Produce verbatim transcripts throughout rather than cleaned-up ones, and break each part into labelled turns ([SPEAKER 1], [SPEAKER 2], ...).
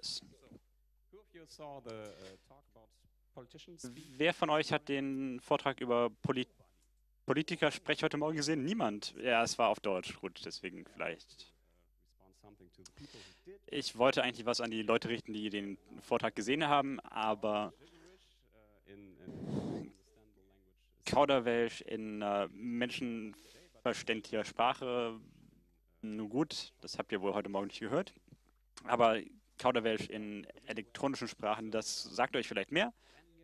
[SPEAKER 1] ist. Wer von euch hat den Vortrag über Polit Politiker-Sprech heute Morgen gesehen? Niemand. Ja, es war auf Deutsch. Gut, deswegen vielleicht. Ich wollte eigentlich was an die Leute richten, die den Vortrag gesehen haben, aber Kauderwelsch in äh, menschenverständlicher Sprache, nun gut, das habt ihr wohl heute Morgen nicht gehört, aber Kauderwelsch in elektronischen Sprachen, das sagt euch vielleicht mehr.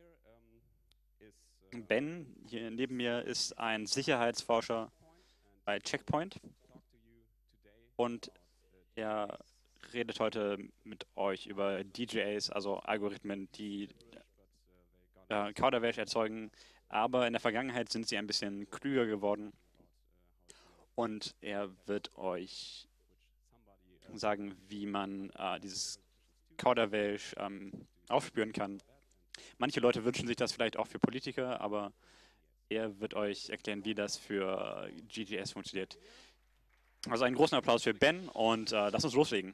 [SPEAKER 1] Ben, hier neben mir, ist ein Sicherheitsforscher bei Checkpoint und er redet heute mit euch über D J As, also Algorithmen, die äh, Kauderwelsch erzeugen, aber in der Vergangenheit sind sie ein bisschen klüger geworden und er wird euch sagen, wie man äh, dieses Kauderwelsch ähm, aufspüren kann. Manche Leute wünschen sich das vielleicht auch für Politiker, aber er wird euch erklären, wie das für G G S funktioniert. Also einen großen Applaus für Ben und äh, lass uns loslegen.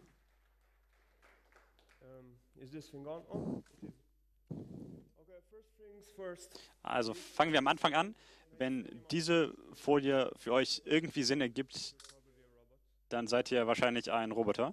[SPEAKER 1] Also fangen wir am Anfang an. Wenn diese Folie für euch irgendwie Sinn ergibt, dann seid ihr wahrscheinlich ein Roboter.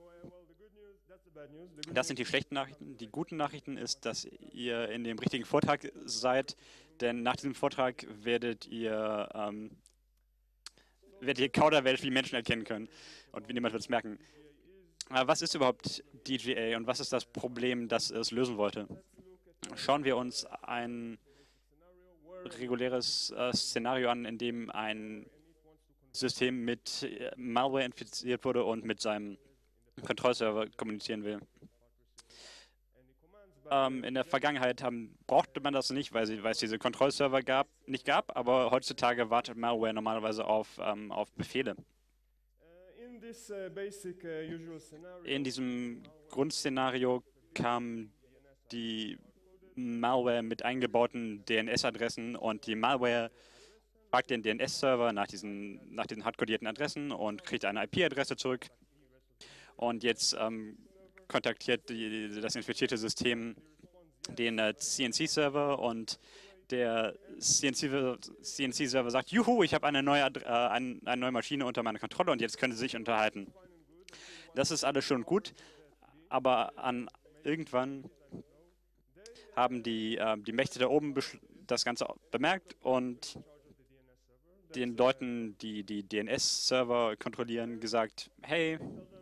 [SPEAKER 1] Das sind die schlechten Nachrichten. Die guten Nachrichten ist, dass ihr in dem richtigen Vortrag seid, denn nach diesem Vortrag werdet ihr, ähm, werdet ihr Kauderwelsch wie Menschen erkennen können und wie niemand wird es merken. Aber was ist überhaupt D G A und was ist das Problem, das es lösen wollte? Schauen wir uns ein reguläres äh, Szenario an, in dem ein System mit äh, Malware infiziert wurde und mit seinem Kontrollserver kommunizieren will. Ähm, in der Vergangenheit haben, brauchte man das nicht, weil, sie, weil es diese Kontrollserver gab, nicht gab, aber heutzutage wartet Malware normalerweise auf, ähm, auf Befehle. In diesem Grundszenario kam die Malware mit eingebauten D N S-Adressen und die Malware fragt den D N S-Server nach diesen, nach den hardcodierten Adressen und kriegt eine I P-Adresse zurück. Und jetzt ähm, kontaktiert die, das infizierte System den äh, C N C-Server und der C N C-Server sagt, juhu, ich habe eine neue, äh, eine, eine neue Maschine unter meiner Kontrolle und jetzt können sie sich unterhalten. Das ist alles schon gut, aber an irgendwann haben die, äh, die Mächte da oben das Ganze bemerkt und den Leuten, die die D N S-Server kontrollieren, gesagt, hey,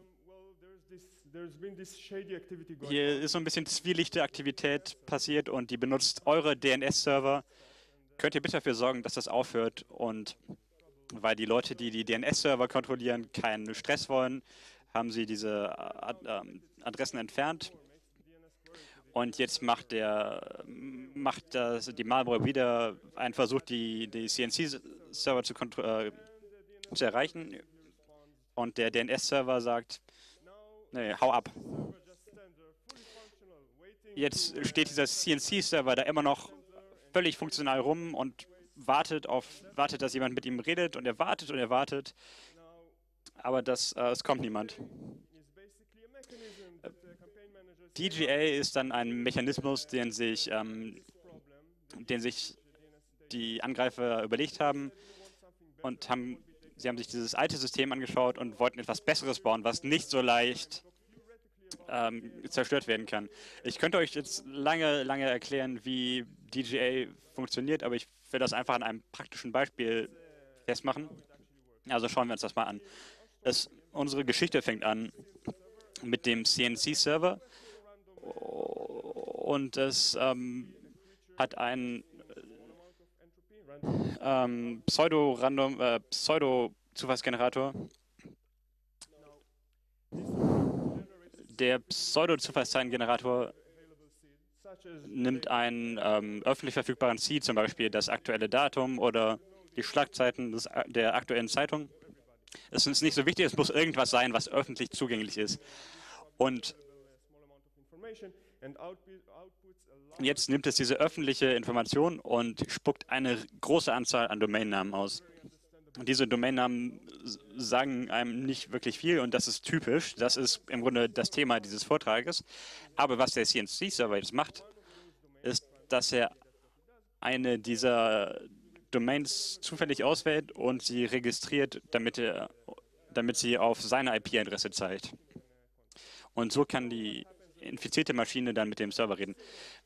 [SPEAKER 1] hier ist so ein bisschen zwielichte Aktivität passiert und die benutzt eure D N S-Server. Könnt ihr bitte dafür sorgen, dass das aufhört? Und weil die Leute, die die D N S-Server kontrollieren, keinen Stress wollen, haben sie diese Adressen entfernt. Und jetzt macht, der, macht das, die Malware wieder einen Versuch, die, die C N C-Server zu, äh, zu erreichen. Und der D N S-Server sagt, nee, hau ab. Jetzt steht dieser C N C-Server da immer noch völlig funktional rum und wartet, auf, wartet, dass jemand mit ihm redet. Und er wartet und er wartet. Aber das, äh, es kommt niemand. D G A ist dann ein Mechanismus, den sich, ähm, den sich die Angreifer überlegt haben und haben, sie haben sich dieses alte System angeschaut und wollten etwas Besseres bauen, was nicht so leicht ähm, zerstört werden kann. Ich könnte euch jetzt lange, lange erklären, wie D G A funktioniert, aber ich will das einfach an einem praktischen Beispiel festmachen. Also schauen wir uns das mal an. Es, unsere Geschichte fängt an mit dem C N C-Server. Und es ähm, hat einen ähm, Pseudo-Random, äh, Pseudo-Zufallsgenerator. Der Pseudo-Zufallszahlengenerator nimmt einen ähm, öffentlich verfügbaren Seed, zum Beispiel das aktuelle Datum oder die Schlagzeiten des, der aktuellen Zeitung. Es ist nicht so wichtig, es muss irgendwas sein, was öffentlich zugänglich ist. Und jetzt nimmt es diese öffentliche Information und spuckt eine große Anzahl an Domainnamen aus. Diese Domainnamen sagen einem nicht wirklich viel und das ist typisch. Das ist im Grunde das Thema dieses Vortrages. Aber was der C N C-Server jetzt macht, ist, dass er eine dieser Domains zufällig auswählt und sie registriert, damit, er, damit sie auf seine I P-Adresse zeigt. Und so kann die infizierte Maschine dann mit dem Server reden.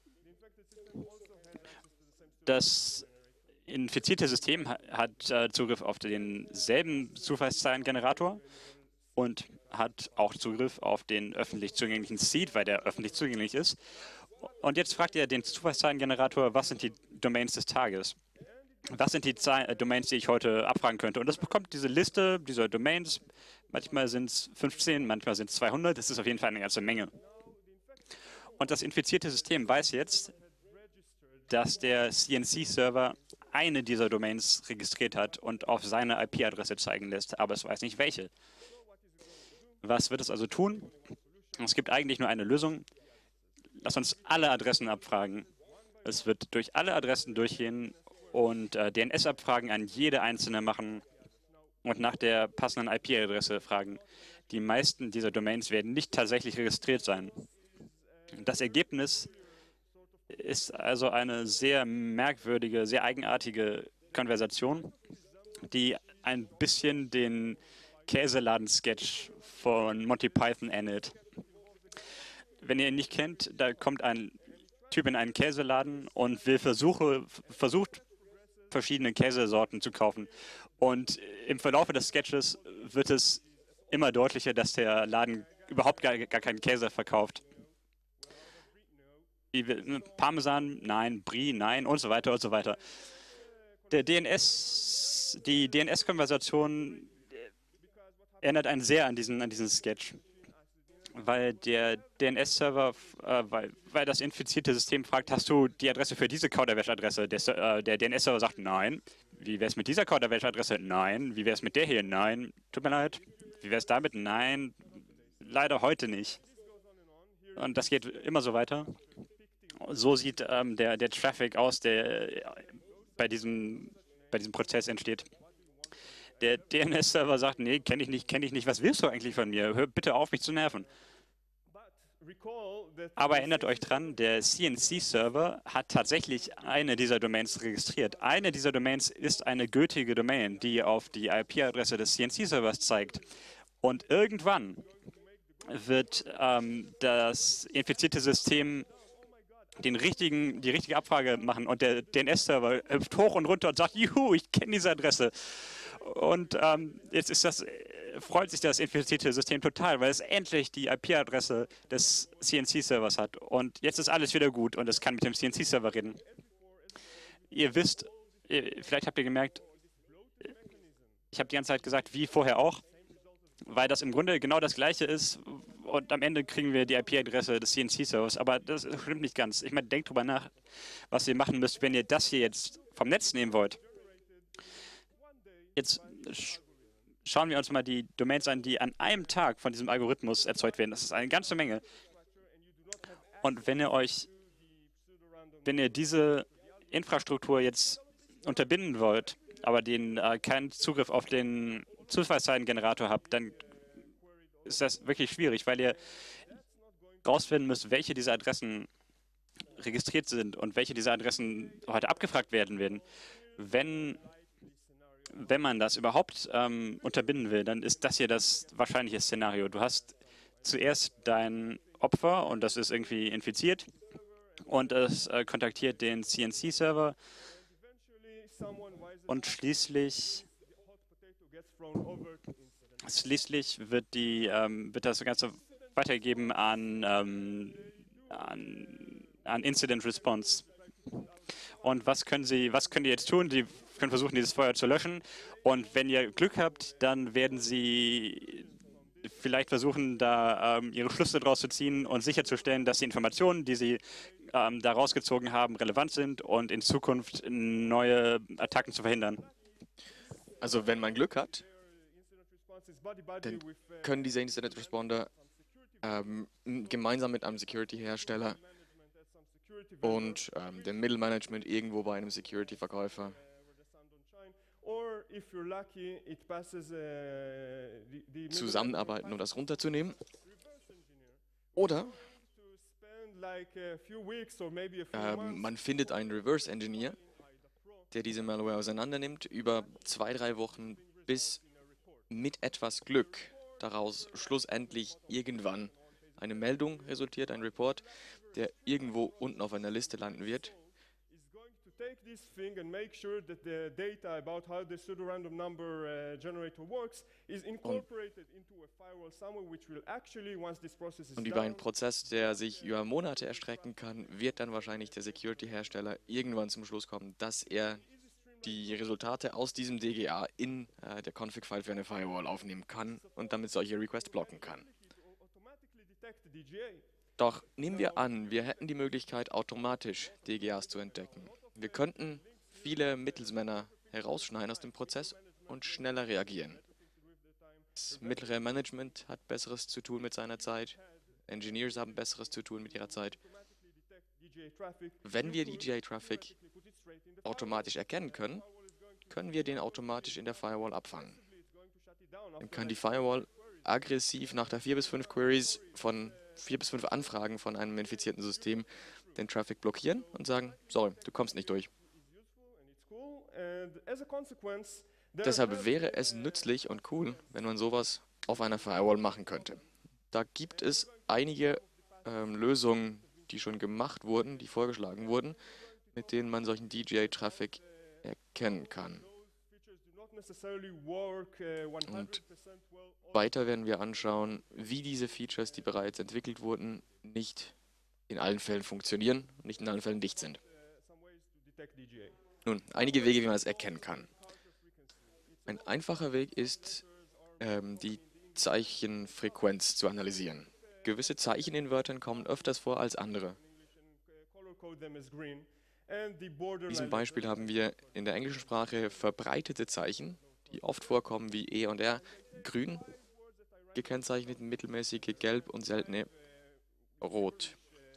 [SPEAKER 1] Das infizierte System hat äh, Zugriff auf denselben Zufallszahlengenerator und hat auch Zugriff auf den öffentlich zugänglichen Seed, weil der öffentlich zugänglich ist. Und jetzt fragt ihr den Zufallszahlengenerator, was sind die Domains des Tages? Was sind die Zahl- äh, Domains, die ich heute abfragen könnte? Und das bekommt diese Liste dieser Domains. Manchmal sind es fünfzehn, manchmal sind es zweihundert. Das ist auf jeden Fall eine ganze Menge. Und das infizierte System weiß jetzt, dass der C N C-Server eine dieser Domains registriert hat und auf seine I P-Adresse zeigen lässt, aber es weiß nicht welche. Was wird es also tun? Es gibt eigentlich nur eine Lösung. Lass uns alle Adressen abfragen. Es wird durch alle Adressen durchgehen und äh, D N S-Abfragen an jede einzelne machen und nach der passenden I P-Adresse fragen. Die meisten dieser Domains werden nicht tatsächlich registriert sein. Das Ergebnis ist also eine sehr merkwürdige, sehr eigenartige Konversation, die ein bisschen den Käseladen-Sketch von Monty Python ähnelt. Wenn ihr ihn nicht kennt, da kommt ein Typ in einen Käseladen und will versuche, versucht, verschiedene Käsesorten zu kaufen. Und im Verlauf des Sketches wird es immer deutlicher, dass der Laden überhaupt gar, gar keinen Käse verkauft. Parmesan, nein, Brie, nein und so weiter und so weiter. Der D N S, die D N S-Konversation erinnert einen sehr an diesen, an diesen Sketch, weil der D N S-Server, äh, weil, weil das infizierte System fragt, hast du die Adresse für diese Kauderwelsch-Adresse? Der, äh, der D N S-Server sagt, nein. Wie wäre es mit dieser Kauderwelsch-Adresse? Nein. Wie wäre es mit der hier? Nein. Tut mir leid. Wie wäre es damit? Nein. Leider heute nicht. Und das geht immer so weiter. So sieht ähm, der, der Traffic aus, der äh, bei, diesem, bei diesem Prozess entsteht. Der D N S-Server sagt, nee, kenne ich nicht, kenne ich nicht. Was willst du eigentlich von mir? Hör bitte auf, mich zu nerven. Aber erinnert euch dran, der C N C-Server hat tatsächlich eine dieser Domains registriert. Eine dieser Domains ist eine gültige Domain, die auf die I P-Adresse des C N C-Servers zeigt. Und irgendwann wird ähm, das infizierte System den richtigen, die richtige Abfrage machen und der D N S-Server hüpft hoch und runter und sagt, juhu, ich kenne diese Adresse. Und ähm, jetzt ist das, freut sich das infizierte System total, weil es endlich die I P-Adresse des C N C-Servers hat. Und jetzt ist alles wieder gut und es kann mit dem C N C-Server reden. Ihr wisst, vielleicht habt ihr gemerkt, ich habe die ganze Zeit gesagt, wie vorher auch, weil das im Grunde genau das Gleiche ist und am Ende kriegen wir die I P-Adresse des C N C-Servers, aber das stimmt nicht ganz. Ich meine, denkt drüber nach, was ihr machen müsst, wenn ihr das hier jetzt vom Netz nehmen wollt. Jetzt sch schauen wir uns mal die Domains an, die an einem Tag von diesem Algorithmus erzeugt werden. Das ist eine ganze Menge. Und wenn ihr euch, wenn ihr diese Infrastruktur jetzt unterbinden wollt, aber den, äh, keinen Zugriff auf den Zufallszahlengenerator habt, dann ist das wirklich schwierig, weil ihr rausfinden müsst, welche dieser Adressen registriert sind und welche dieser Adressen heute abgefragt werden werden. Wenn, wenn man das überhaupt ähm, unterbinden will, dann ist das hier das wahrscheinliche Szenario. Du hast zuerst dein Opfer und das ist irgendwie infiziert und es äh, kontaktiert den C N C-Server und schließlich Schließlich wird, die, ähm, wird das Ganze weitergegeben an, ähm, an, an Incident Response. Und was können Sie, was können die jetzt tun? Sie können versuchen, dieses Feuer zu löschen. Und wenn ihr Glück habt, dann werden Sie vielleicht versuchen, da ähm, Ihre Schlüsse daraus zu ziehen und sicherzustellen, dass die Informationen, die Sie ähm, da rausgezogen haben, relevant sind und in Zukunft neue Attacken zu verhindern.
[SPEAKER 2] Also wenn man Glück hat, dann können diese Incident Responder ähm, gemeinsam mit einem Security-Hersteller und ähm, dem Mittelmanagement irgendwo bei einem Security-Verkäufer zusammenarbeiten, um das runterzunehmen. Oder ähm, man findet einen Reverse Engineer, der diese Malware auseinandernimmt, über zwei, drei Wochen, bis mit etwas Glück daraus schlussendlich irgendwann eine Meldung resultiert, ein Report, der irgendwo unten auf einer Liste landen wird.
[SPEAKER 3] Take this thing and make sure that the data about how the pseudo-random number uh, generator works is incorporated into a firewall somewhere, which will actually, once this process is
[SPEAKER 2] Und über einen Prozess, der sich über Monate erstrecken kann, wird dann wahrscheinlich der Security-Hersteller irgendwann zum Schluss kommen, dass er die Resultate aus diesem D G A in äh, der Config-File für eine Firewall aufnehmen kann und damit solche Requests blocken kann. Doch nehmen wir an, wir hätten die Möglichkeit, automatisch D G As zu entdecken. Wir könnten viele Mittelsmänner herausschneiden aus dem Prozess und schneller reagieren. Das mittlere Management hat Besseres zu tun mit seiner Zeit. Engineers haben Besseres zu tun mit ihrer Zeit. Wenn wir D J A-Traffic automatisch erkennen können, können wir den automatisch in der Firewall abfangen. Dann kann die Firewall aggressiv nach der vier bis fünf Queries von vier bis fünf Anfragen von einem infizierten System den Traffic blockieren und sagen, sorry, du kommst nicht durch. Deshalb wäre es nützlich und cool, wenn man sowas auf einer Firewall machen könnte. Da gibt es einige ähm, Lösungen, die schon gemacht wurden, die vorgeschlagen wurden, mit denen man solchen D J A-Traffic erkennen kann. Und weiter werden wir anschauen, wie diese Features, die bereits entwickelt wurden, nicht in allen Fällen funktionieren und nicht in allen Fällen dicht sind. Nun, einige Wege, wie man das erkennen kann. Ein einfacher Weg ist, ähm, die Zeichenfrequenz zu analysieren. Gewisse Zeichen in Wörtern kommen öfters vor als andere. In diesem Beispiel haben wir in der englischen Sprache verbreitete Zeichen, die oft vorkommen wie E und R, grün, gekennzeichnet, mittelmäßige gelb und seltene rot.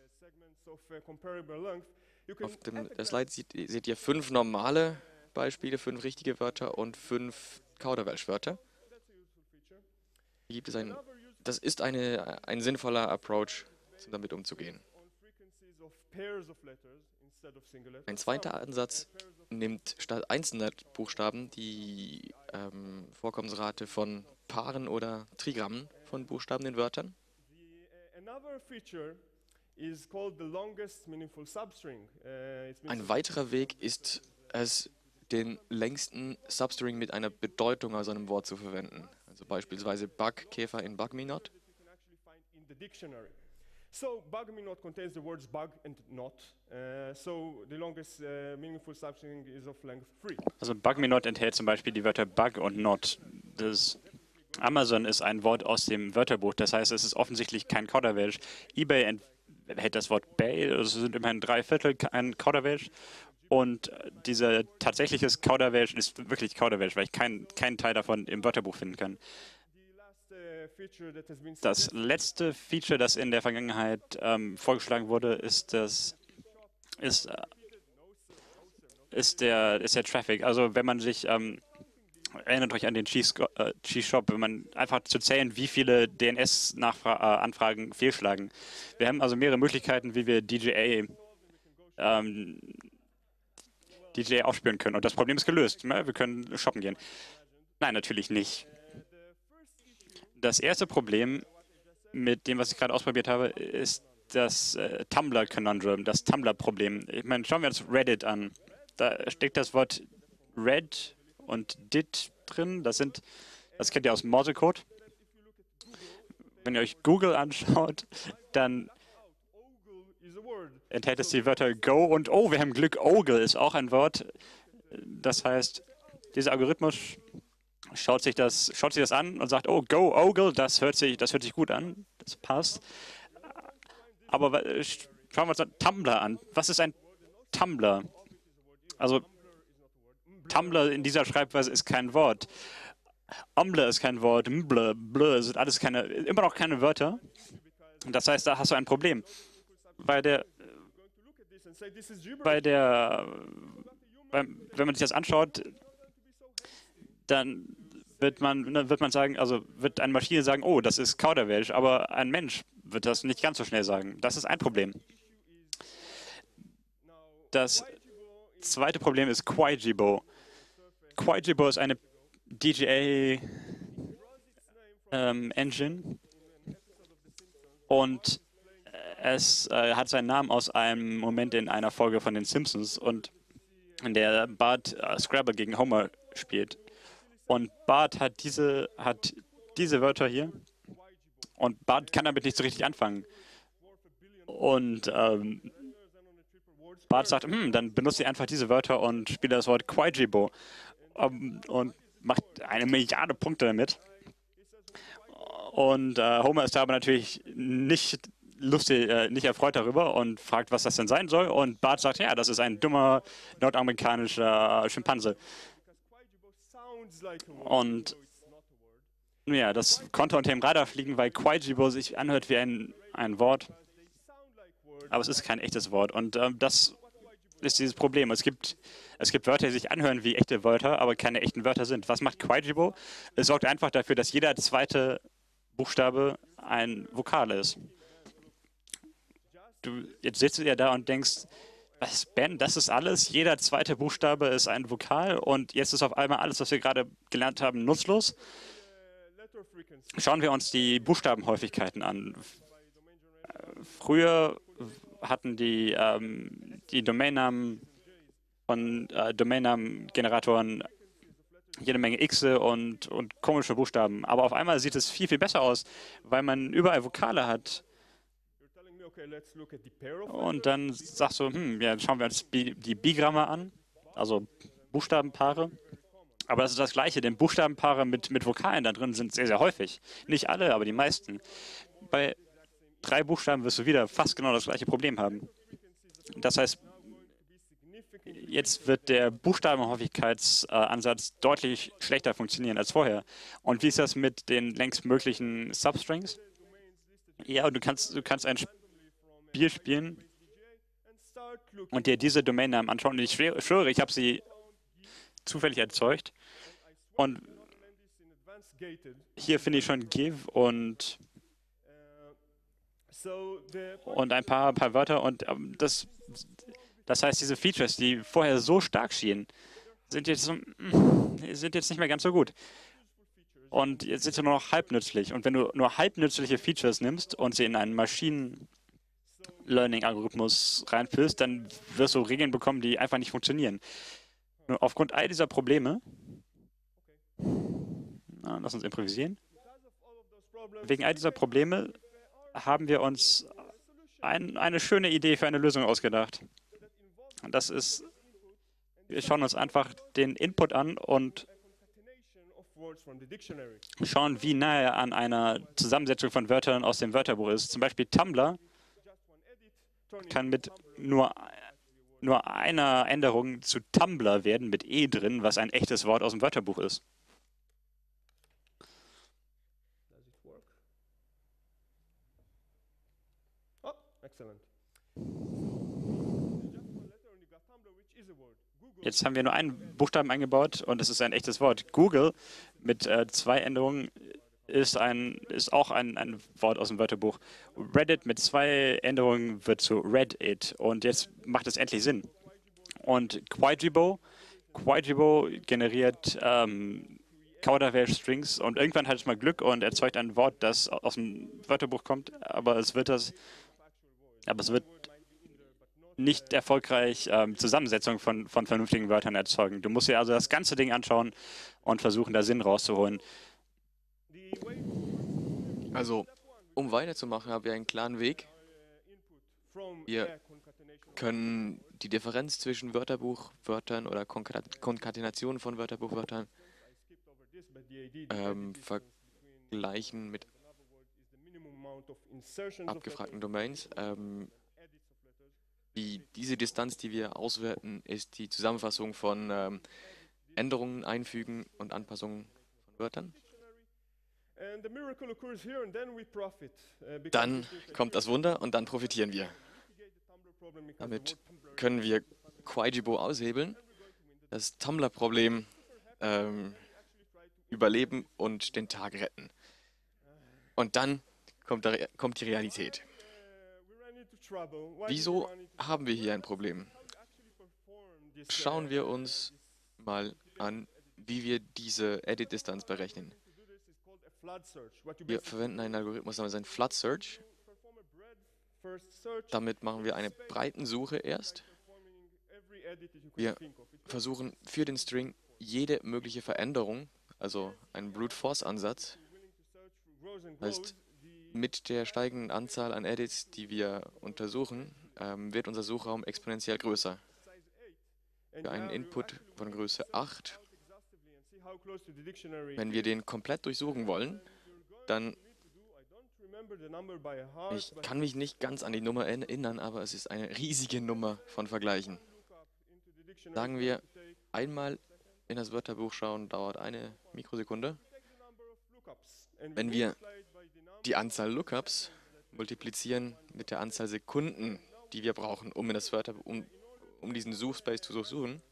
[SPEAKER 2] Auf dem der Slide seht, seht ihr fünf normale Beispiele, fünf richtige Wörter und fünf Kauderwelsch-Wörter. Hier gibt es ein, das ist eine, ein sinnvoller Approach, um damit umzugehen. Ein zweiter Ansatz nimmt statt einzelner Buchstaben die ähm, Vorkommensrate von Paaren oder Trigrammen von Buchstaben in Wörtern. Ein weiterer Weg ist es, den längsten Substring mit einer Bedeutung aus einem Wort zu verwenden. Also beispielsweise Bug, Käfer in Bug-Me-Not.
[SPEAKER 3] So, Bug-Me-Not contains the words bug and not. Uh, so, the longest uh, meaningful substring is of length three.
[SPEAKER 1] Also Bug-Me-Not enthält zum Beispiel die Wörter Bug und Not. Das Amazon ist ein Wort aus dem Wörterbuch, das heißt, es ist offensichtlich kein Kauderwelsch. eBay enthält das Wort Bay, es sind immerhin drei Viertel ein Kauderwelsch. Und dieser tatsächliche Kauderwelsch ist wirklich Kauderwelsch, weil ich keinen keinen Teil davon im Wörterbuch finden kann. Das letzte Feature, das in der Vergangenheit ähm, vorgeschlagen wurde, ist, das, ist, äh, ist, der, ist der Traffic. Also wenn man sich, ähm, erinnert euch an den Cheese-Shop, wenn man einfach zu zählen, wie viele D N S-Anfragen fehlschlagen. Wir haben also mehrere Möglichkeiten, wie wir D J A, ähm, D J A aufspüren können. Und das Problem ist gelöst. Wir können shoppen gehen. Nein, natürlich nicht. Das erste Problem mit dem, was ich gerade ausprobiert habe, ist das äh, Tumblr-Conundrum, das Tumblr-Problem. Ich meine, schauen wir uns Reddit an. Da steckt das Wort Red und Did drin. Das sind, das kennt ihr aus Morsecode. Wenn ihr euch Google anschaut, dann enthält es die Wörter Go und Oh, wir haben Glück, Ogle ist auch ein Wort. Das heißt, dieser Algorithmus schaut sich das, schaut sich das an und sagt, oh, Go, Ogle, das hört sich, das hört sich gut an, das passt. Aber schauen wir uns Tumblr an. Was ist ein Tumblr? Also Tumblr in dieser Schreibweise ist kein Wort. Umblr ist kein Wort, Mblr, Blr sind alles keine, immer noch keine Wörter. Das heißt, da hast du ein Problem. Bei der, bei der, beim, wenn man sich das anschaut, dann wird man, ne, wird man sagen, also wird eine Maschine sagen, oh, das ist Kauderwelsch, aber ein Mensch wird das nicht ganz so schnell sagen. Das ist ein Problem. Das zweite Problem ist Quaijibo. Quaijibo ist eine D G A ähm, Engine und es äh, hat seinen Namen aus einem Moment in einer Folge von den Simpsons, und in der Bart äh, Scrabble gegen Homer spielt. Und Bart hat diese, hat diese Wörter hier und Bart kann damit nicht so richtig anfangen. Und ähm, Bart sagt, hm, dann benutze ich einfach diese Wörter und spiele das Wort Quaijibo um, und macht eine Milliarde Punkte damit. Und äh, Homer ist da aber natürlich nicht lustig, äh, nicht erfreut darüber und fragt, was das denn sein soll. Und Bart sagt, ja, das ist ein dummer nordamerikanischer Schimpanse. Und ja, das konnte unter dem Radar fliegen, weil Quaijibo sich anhört wie ein, ein Wort. Aber es ist kein echtes Wort. Und ähm, das ist dieses Problem. Es gibt, es gibt Wörter, die sich anhören wie echte Wörter, aber keine echten Wörter sind. Was macht Quaijibo? Es sorgt einfach dafür, dass jeder zweite Buchstabe ein Vokal ist. Du, jetzt sitzt du ja da und denkst, was, Ben, das ist alles? Jeder zweite Buchstabe ist ein Vokal und jetzt ist auf einmal alles, was wir gerade gelernt haben, nutzlos? Schauen wir uns die Buchstabenhäufigkeiten an. Früher hatten die, ähm, die Domainnamen von äh, Domainnamengeneratoren jede Menge Xe und, und komische Buchstaben. Aber auf einmal sieht es viel, viel besser aus, weil man überall Vokale hat. Und dann sagst du, hm, ja, schauen wir uns die Bigramme an, also Buchstabenpaare. Aber das ist das Gleiche, denn Buchstabenpaare mit, mit Vokalen da drin sind sehr, sehr häufig. Nicht alle, aber die meisten. Bei drei Buchstaben wirst du wieder fast genau das gleiche Problem haben. Das heißt, jetzt wird der Buchstabenhäufigkeitsansatz deutlich schlechter funktionieren als vorher. Und wie ist das mit den längst möglichen Substrings? Ja, du kannst, du kannst ein Spiel spielen und dir diese Domainnamen anschauen. Und ich schwöre, ich habe sie zufällig erzeugt. Und hier finde ich schon give und, und ein paar, paar Wörter. Und ähm, das, das heißt, diese Features, die vorher so stark schienen, sind jetzt, so, sind jetzt nicht mehr ganz so gut. Und jetzt sind sie nur noch halb nützlich. Und wenn du nur halb nützliche Features nimmst und sie in einen Machine Learning-Algorithmus reinführst, dann wirst du Regeln bekommen, die einfach nicht funktionieren. Nur aufgrund all dieser Probleme, na, lass uns improvisieren, wegen all dieser Probleme haben wir uns ein, eine schöne Idee für eine Lösung ausgedacht. Das ist, wir schauen uns einfach den Input an und schauen, wie nahe er an einer Zusammensetzung von Wörtern aus dem Wörterbuch ist. Zum Beispiel Tumblr kann mit nur, nur einer Änderung zu Tumblr werden, mit E drin, was ein echtes Wort aus dem Wörterbuch ist.
[SPEAKER 3] Oh, excellent.
[SPEAKER 1] Jetzt haben wir nur einen Buchstaben eingebaut und es ist ein echtes Wort. Google mit äh, zwei Änderungen ist, ein, ist auch ein, ein Wort aus dem Wörterbuch. Reddit mit zwei Änderungen wird zu Reddit und jetzt macht es endlich Sinn. Und Quaijibo, Quaijibo generiert ähm, Kauderwelsch-Strings und irgendwann hat es mal Glück und erzeugt ein Wort, das aus dem Wörterbuch kommt, aber es wird das, aber es wird nicht erfolgreich ähm, Zusammensetzung von, von vernünftigen Wörtern erzeugen. Du musst dir also das ganze Ding anschauen und versuchen, da Sinn rauszuholen.
[SPEAKER 2] Also, um weiterzumachen, haben wir einen klaren Weg. Wir können die Differenz zwischen Wörterbuchwörtern oder Konkatenationen von Wörterbuchwörtern ähm, vergleichen mit abgefragten Domains. Ähm, die, diese Distanz, die wir auswerten, ist die Zusammenfassung von ähm, Änderungen, Einfügen und Anpassungen von Wörtern. Dann kommt das Wunder und dann profitieren wir. Damit können wir Quaijibo aushebeln. Das Tumblr-Problem ähm, überleben und den Tag retten. Und dann kommt, der, kommt die Realität. Wieso haben wir hier ein Problem? Schauen wir uns mal an, wie wir diese Edit-Distanz berechnen. Wir verwenden einen Algorithmus namens ein Flood Search. Damit machen wir eine Breitensuche erst. Wir versuchen für den String jede mögliche Veränderung, also einen Brute Force Ansatz, heißt, mit der steigenden Anzahl an Edits, die wir untersuchen, ähm, wird unser Suchraum exponentiell größer. Für einen Input von Größe acht, wenn wir den komplett durchsuchen wollen, dann, ich kann mich nicht ganz an die Nummer erinnern, aber es ist eine riesige Nummer von Vergleichen. Sagen wir, einmal in das Wörterbuch schauen dauert eine Mikrosekunde. Wenn wir die Anzahl Lookups multiplizieren mit der Anzahl Sekunden, die wir brauchen, um in das Wörterbuch, um, um diesen Suchspace zu durchsuchen,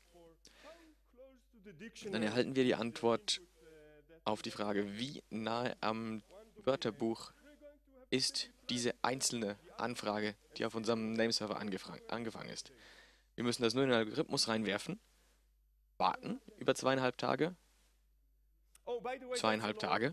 [SPEAKER 2] dann erhalten wir die Antwort auf die Frage, wie nahe am Wörterbuch ist diese einzelne Anfrage, die auf unserem Nameserver angefangen ist. Wir müssen das nur in den Algorithmus reinwerfen, warten über zweieinhalb Tage, zweieinhalb Tage.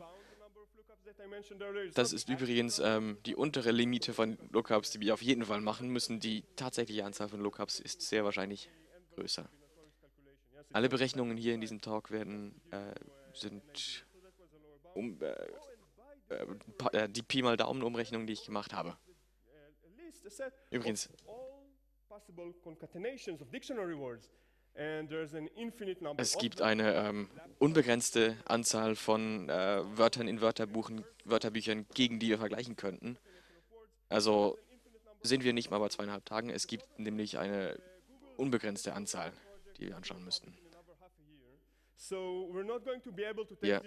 [SPEAKER 2] Das ist übrigens ähm, die untere Limite von Lookups, die wir auf jeden Fall machen müssen. Die tatsächliche Anzahl von Lookups ist sehr wahrscheinlich größer. Alle Berechnungen hier in diesem Talk werden, äh, sind um, äh, äh, die Pi mal Daumen Umrechnungen, die ich gemacht habe. Übrigens, es gibt eine ähm, unbegrenzte Anzahl von äh, Wörtern in Wörterbuchen, Wörterbüchern, gegen die wir vergleichen könnten. Also sind wir nicht mal bei zweieinhalb Tagen. Es gibt nämlich eine unbegrenzte Anzahl, die wir anschauen müssten. Wir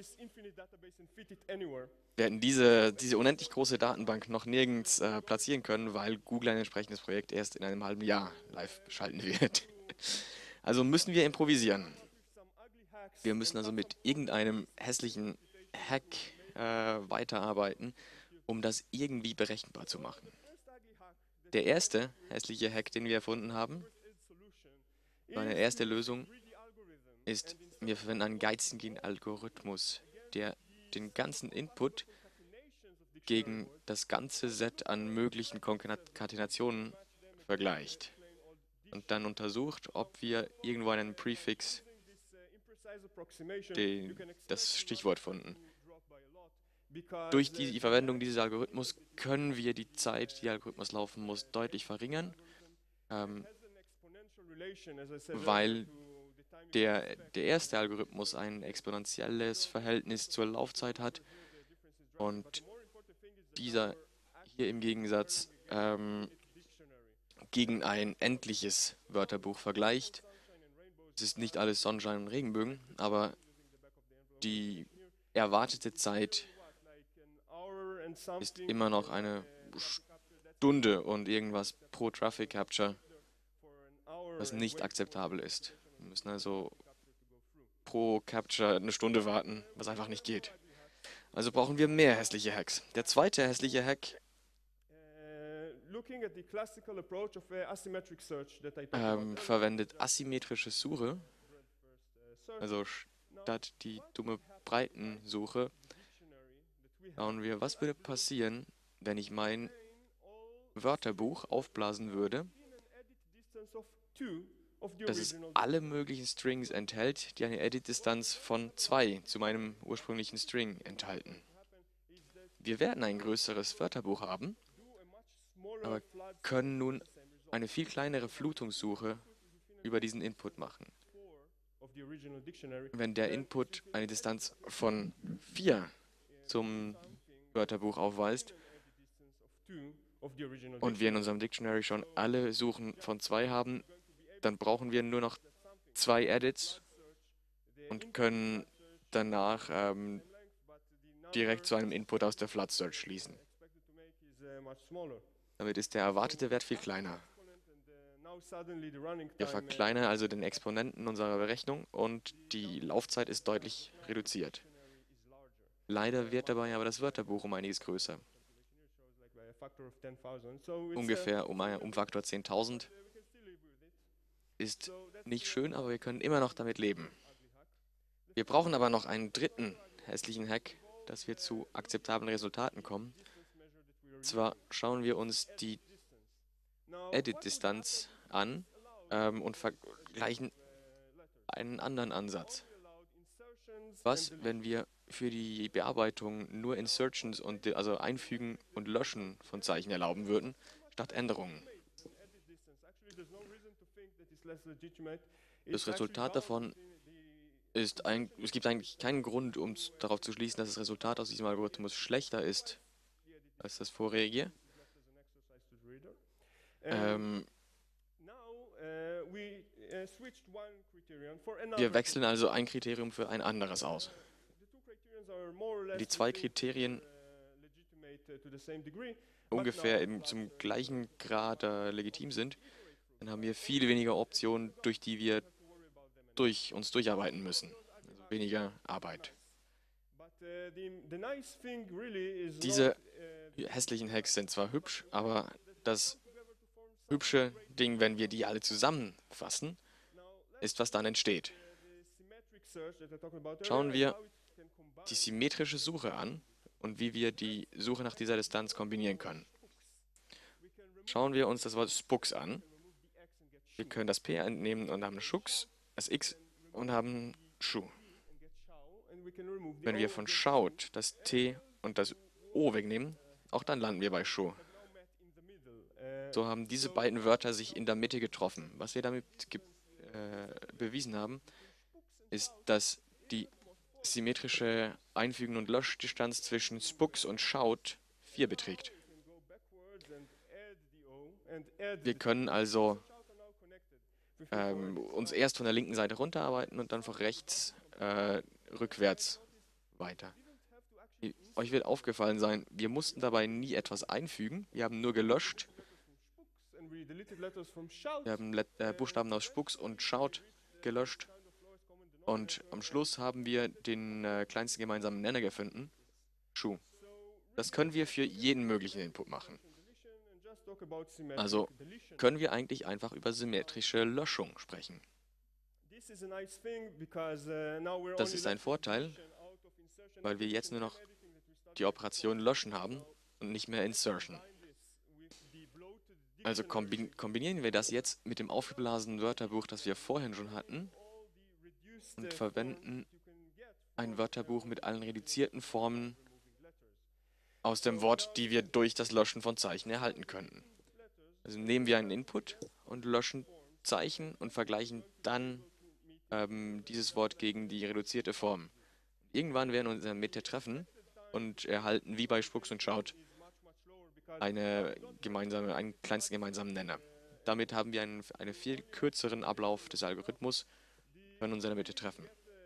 [SPEAKER 2] werden diese, diese unendlich große Datenbank noch nirgends äh, platzieren können, weil Google ein entsprechendes Projekt erst in einem halben Jahr live schalten wird. Also müssen wir improvisieren. Wir müssen also mit irgendeinem hässlichen Hack äh, weiterarbeiten, um das irgendwie berechenbar zu machen. Der erste hässliche Hack, den wir erfunden haben, meine erste Lösung, ist, wir verwenden einen geizigen Algorithmus, der den ganzen Input gegen das ganze Set an möglichen Konkatenationen vergleicht und dann untersucht, ob wir irgendwo einen Prefix, den, das Stichwort finden. Durch die Verwendung dieses Algorithmus können wir die Zeit, die der Algorithmus laufen muss, deutlich verringern, ähm, weil der, der erste Algorithmus ein exponentielles Verhältnis zur Laufzeit hat und dieser hier im Gegensatz ähm, gegen ein endliches Wörterbuch vergleicht. Es ist nicht alles Sonnenschein und Regenbögen, aber die erwartete Zeit ist immer noch eine Stunde und irgendwas pro Traffic Capture, was nicht akzeptabel ist. Wir müssen also pro Capture eine Stunde warten, was einfach nicht geht. Also brauchen wir mehr hässliche Hacks. Der zweite hässliche Hack ähm, verwendet asymmetrische Suche, also statt die dumme Breitensuche. Schauen wir, was würde passieren, wenn ich mein Wörterbuch aufblasen würde, dass es alle möglichen Strings enthält, die eine Edit-Distanz von zwei zu meinem ursprünglichen String enthalten. Wir werden ein größeres Wörterbuch haben, aber können nun eine viel kleinere Flutungssuche über diesen Input machen. Wenn der Input eine Distanz von vier zum Wörterbuch aufweist und wir in unserem Dictionary schon alle Suchen von zwei haben, dann brauchen wir nur noch zwei Edits und können danach ähm, direkt zu einem Input aus der Flood Search schließen. Damit ist der erwartete Wert viel kleiner. Wir verkleinern also den Exponenten unserer Berechnung und die Laufzeit ist deutlich reduziert. Leider wird dabei aber das Wörterbuch um einiges größer.
[SPEAKER 3] like by a factor of ten thousand. So it's, uh,
[SPEAKER 2] Ungefähr um, ein- um Faktor zehntausend. Ist nicht schön, aber wir können immer noch damit leben. Wir brauchen aber noch einen dritten hässlichen Hack, dass wir zu akzeptablen Resultaten kommen. Zwar schauen wir uns die Edit-Distanz an ähm, und vergleichen einen anderen Ansatz. Was, wenn wir für die Bearbeitung nur Insertions und de- also Einfügen und Löschen von Zeichen erlauben würden, statt Änderungen? Das Resultat davon ist ein, es gibt eigentlich keinen Grund, um s- darauf zu schließen, dass das Resultat aus diesem Algorithmus schlechter ist als das vorherige. Ähm, wir wechseln also ein Kriterium für ein anderes aus. Die zwei Kriterien ungefähr im, zum gleichen Grad äh, legitim sind, dann haben wir viel weniger Optionen, durch die wir durch uns durcharbeiten müssen. Also weniger Arbeit. Diese hässlichen Hacks sind zwar hübsch, aber das hübsche Ding, wenn wir die alle zusammenfassen, ist, was dann entsteht. Schauen wir die symmetrische Suche an und wie wir die Suche nach dieser Distanz kombinieren können. Schauen wir uns das Wort Spux an. Wir können das P entnehmen und haben Schux, das X und haben Schuh. Wenn wir von schaut das T und das O wegnehmen, auch dann landen wir bei Schuh. So haben diese beiden Wörter sich in der Mitte getroffen. Was wir damit ge äh, bewiesen haben, ist, dass die symmetrische Einfügen- und Löschdistanz zwischen Spux und Schaut vier beträgt. Wir können also ähm, uns erst von der linken Seite runterarbeiten und dann von rechts äh, rückwärts weiter. Euch wird aufgefallen sein, wir mussten dabei nie etwas einfügen, wir haben nur gelöscht. Wir haben Let äh, Buchstaben aus Spux und Schaut gelöscht. Und am Schluss haben wir den äh, kleinsten gemeinsamen Nenner gefunden, Schuh. Das können wir für jeden möglichen Input machen. Also können wir eigentlich einfach über symmetrische Löschung sprechen. Das ist ein Vorteil, weil wir jetzt nur noch die Operation Löschen haben und nicht mehr Insertion. Also kombi kombinieren wir das jetzt mit dem aufgeblasenen Wörterbuch, das wir vorhin schon hatten, und verwenden ein Wörterbuch mit allen reduzierten Formen aus dem Wort, die wir durch das Löschen von Zeichen erhalten könnten. Also nehmen wir einen Input und löschen Zeichen und vergleichen dann ähm, dieses Wort gegen die reduzierte Form. Irgendwann werden wir uns in der Mitte treffen und erhalten, wie bei Spux und Schaut, eine gemeinsame, einen kleinsten gemeinsamen Nenner. Damit haben wir einen, einen viel kürzeren Ablauf des Algorithmus, können uns in der Mitte treffen.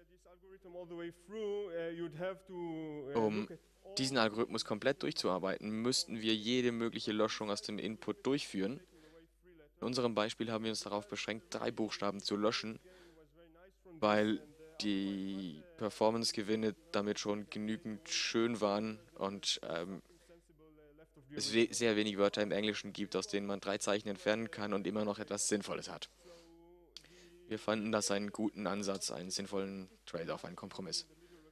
[SPEAKER 2] Um diesen Algorithmus komplett durchzuarbeiten, müssten wir jede mögliche Löschung aus dem Input durchführen. In unserem Beispiel haben wir uns darauf beschränkt, drei Buchstaben zu löschen, weil die Performance-Gewinne damit schon genügend schön waren und ähm, es we sehr wenig Wörter im Englischen gibt, aus denen man drei Zeichen entfernen kann und immer noch etwas Sinnvolles hat. Wir fanden das einen guten Ansatz, einen sinnvollen Trade-off, einen Kompromiss.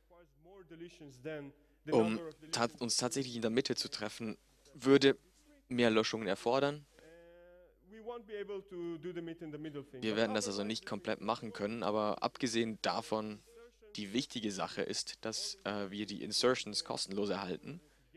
[SPEAKER 2] Um ta uns tatsächlich in der Mitte zu treffen, würde mehr Löschungen erfordern. Wir werden das also nicht komplett machen können, aber abgesehen davon, die wichtige Sache ist, dass äh, wir die Insertions kostenlos erhalten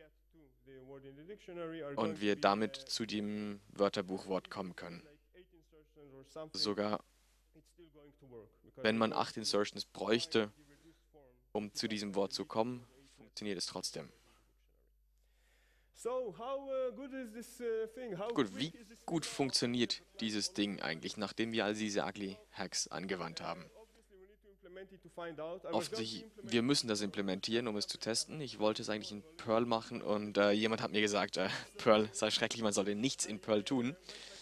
[SPEAKER 2] und wir damit zu dem Wörterbuchwort kommen können. Sogar wenn man acht Insertions bräuchte, um zu diesem Wort zu kommen, funktioniert es trotzdem. Gut, wie gut funktioniert dieses Ding eigentlich, nachdem wir all diese Ugly Hacks angewandt haben? Offensichtlich, wir müssen das implementieren, um es zu testen. Ich wollte es eigentlich in Perl machen und äh, jemand hat mir gesagt, äh, Perl sei schrecklich, man sollte nichts in Perl tun.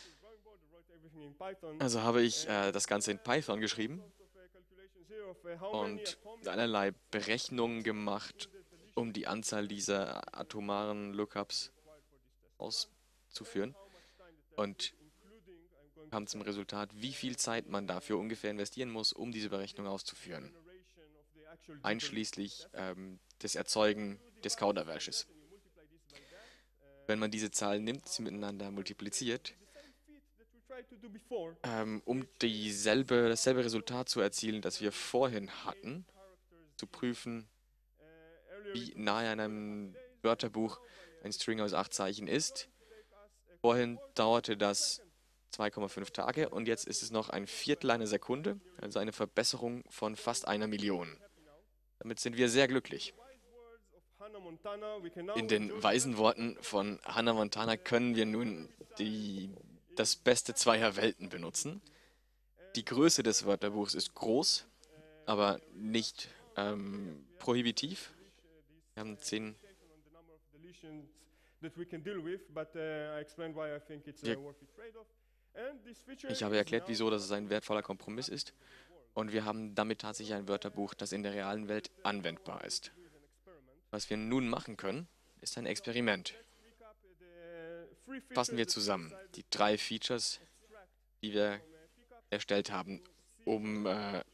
[SPEAKER 2] Also habe ich äh, das Ganze in Python geschrieben und allerlei Berechnungen gemacht, um die Anzahl dieser atomaren Lookups auszuführen. Und kam zum Resultat, wie viel Zeit man dafür ungefähr investieren muss, um diese Berechnung auszuführen, einschließlich ähm, des Erzeugen des Kauderwelsches. Wenn man diese Zahlen nimmt, sie miteinander multipliziert, ähm, um dieselbe, dasselbe Resultat zu erzielen, das wir vorhin hatten, zu prüfen, wie nahe an einem Wörterbuch ein String aus acht Zeichen ist. Vorhin dauerte das zwei Komma fünf Tage und jetzt ist es noch ein Viertel einer Sekunde, also eine Verbesserung von fast einer Million. Damit sind wir sehr glücklich. In den weisen Worten von Hannah Montana können wir nun die, das Beste zweier Welten benutzen. Die Größe des Wörterbuchs ist groß, aber nicht ähm, prohibitiv. Wir haben zehn. Ja. Ich habe erklärt, wieso das ein wertvoller Kompromiss ist. Und wir haben damit tatsächlich ein Wörterbuch, das in der realen Welt anwendbar ist. Was wir nun machen können, ist ein Experiment. Fassen wir zusammen die drei Features, die wir erstellt haben, um äh,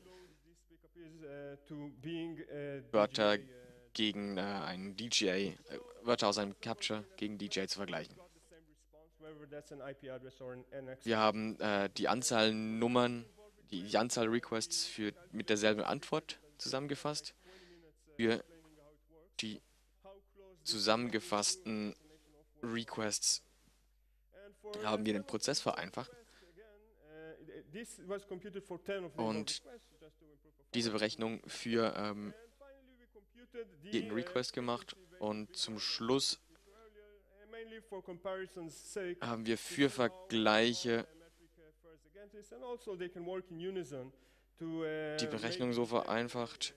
[SPEAKER 2] Wörter gegen äh, einen D J, äh, Wörter aus einem Capture gegen D J zu vergleichen. Wir haben äh, die Anzahl Nummern, die, die Anzahl Requests für, mit derselben Antwort zusammengefasst. Für die zusammengefassten Requests haben wir den Prozess vereinfacht. Und diese Berechnung für ähm, jeden Request gemacht und zum Schluss haben wir für Vergleiche die Berechnung so vereinfacht,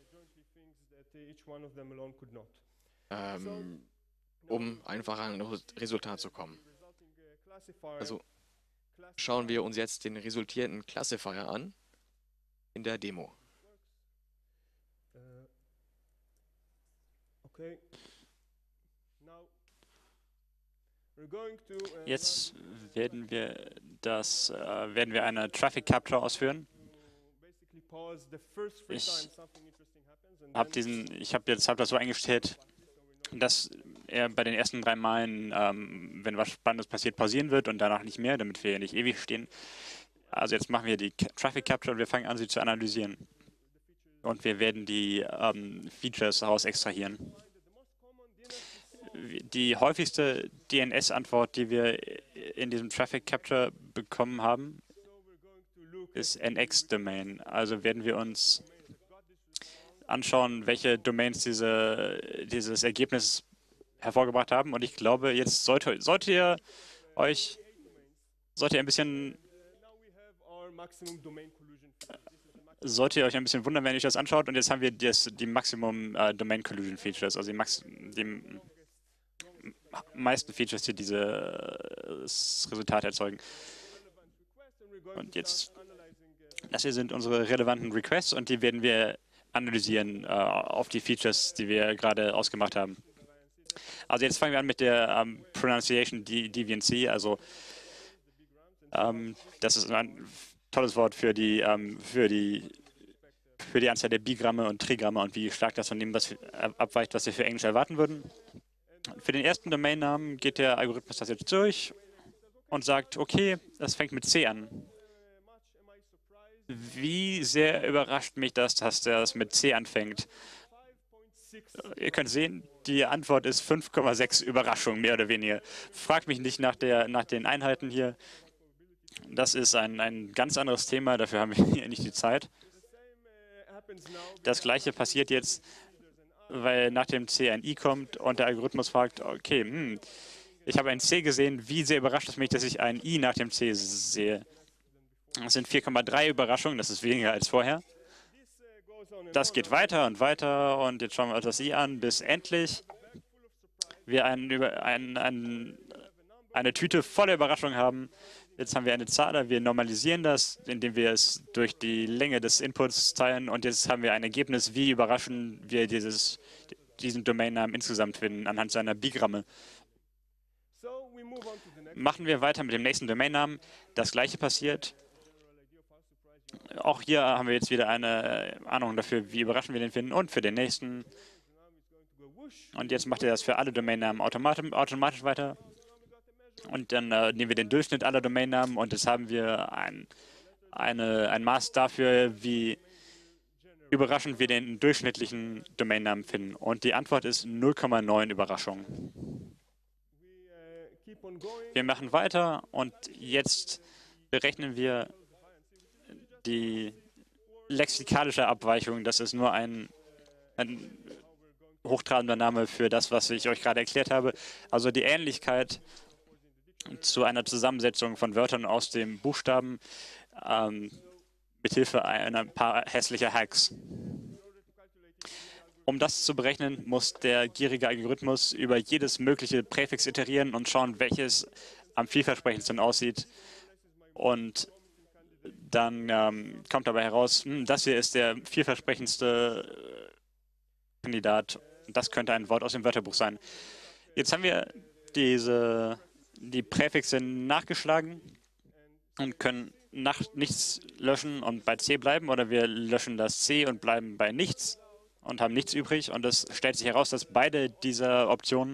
[SPEAKER 2] ähm, um einfach an ein Resultat zu kommen. Also schauen wir uns jetzt den resultierenden Classifier an in der Demo.
[SPEAKER 1] Jetzt werden wir das, äh, werden wir eine Traffic Capture ausführen. Ich habe diesen, ich habe jetzt hab das so eingestellt, dass er bei den ersten drei Malen, ähm, wenn was Spannendes passiert, pausieren wird und danach nicht mehr, damit wir nicht ewig stehen. Also jetzt machen wir die Traffic Capture und wir fangen an, sie zu analysieren. Und wir werden die ähm, Features daraus extrahieren. Die häufigste D N S-Antwort, die wir in diesem Traffic Capture bekommen haben, ist N X-Domain. Also werden wir uns anschauen, welche Domains diese, dieses Ergebnis hervorgebracht haben. Und ich glaube, jetzt sollte, sollte ihr euch sollte ihr ein bisschen sollte ihr euch ein bisschen wundern, wenn ihr euch das anschaut. Und jetzt haben wir das, die Maximum uh, Domain Collusion Features, also die, Max, die meisten Features, die dieses Resultat erzeugen. Und jetzt, das hier sind unsere relevanten Requests und die werden wir analysieren uh, auf die Features, die wir gerade ausgemacht haben. Also jetzt fangen wir an mit der um, Pronunciation Deviancy, also um, das ist ein tolles Wort für die, um, für die für die Anzahl der Bigramme und Trigramme und wie stark das von dem was abweicht, was wir für Englisch erwarten würden. Für den ersten Domainnamen geht der Algorithmus das jetzt durch und sagt, okay, das fängt mit C an. Wie sehr überrascht mich das, dass das mit C anfängt? Ihr könnt sehen, die Antwort ist fünf Komma sechs Überraschung, mehr oder weniger. Fragt mich nicht nach, der, nach den Einheiten hier. Das ist ein, ein ganz anderes Thema, dafür haben wir hier nicht die Zeit. Das Gleiche passiert jetzt, weil nach dem C ein I kommt und der Algorithmus fragt, okay, hm, ich habe ein C gesehen, wie sehr überrascht es mich, dass ich ein I nach dem C sehe? Das sind vier Komma drei Überraschungen, das ist weniger als vorher. Das geht weiter und weiter und jetzt schauen wir uns das I an, bis endlich wir einen, ein, ein, eine Tüte voller Überraschungen haben. Jetzt haben wir eine Zahl, wir normalisieren das, indem wir es durch die Länge des Inputs teilen und jetzt haben wir ein Ergebnis, wie überraschend wir dieses, diesen Domainnamen insgesamt finden, anhand seiner Bigramme. Machen wir weiter mit dem nächsten Domainnamen. Das gleiche passiert. Auch hier haben wir jetzt wieder eine Ahnung dafür, wie überraschend wir den finden. Und für den nächsten. Und jetzt macht er das für alle Domainnamen automatisch, automatisch weiter. Und dann äh, nehmen wir den Durchschnitt aller Domainnamen und jetzt haben wir ein, eine, ein Maß dafür, wie überraschend wir den durchschnittlichen Domainnamen finden. Und die Antwort ist null Komma neun Überraschung. Wir machen weiter und jetzt berechnen wir die lexikalische Abweichung. Das ist nur ein, ein hochtrabender Name für das, was ich euch gerade erklärt habe. Also die Ähnlichkeit zu einer Zusammensetzung von Wörtern aus dem Buchstaben ähm, mithilfe einer paar hässlicher Hacks. Um das zu berechnen, muss der gierige Algorithmus über jedes mögliche Präfix iterieren und schauen, welches am vielversprechendsten aussieht. Und dann ähm, kommt dabei heraus, hm, das hier ist der vielversprechendste Kandidat. Das könnte ein Wort aus dem Wörterbuch sein. Jetzt haben wir diese, die Präfixe nachgeschlagen und können nach nichts löschen und bei C bleiben, oder wir löschen das C und bleiben bei nichts und haben nichts übrig. Und es stellt sich heraus, dass beide dieser Optionen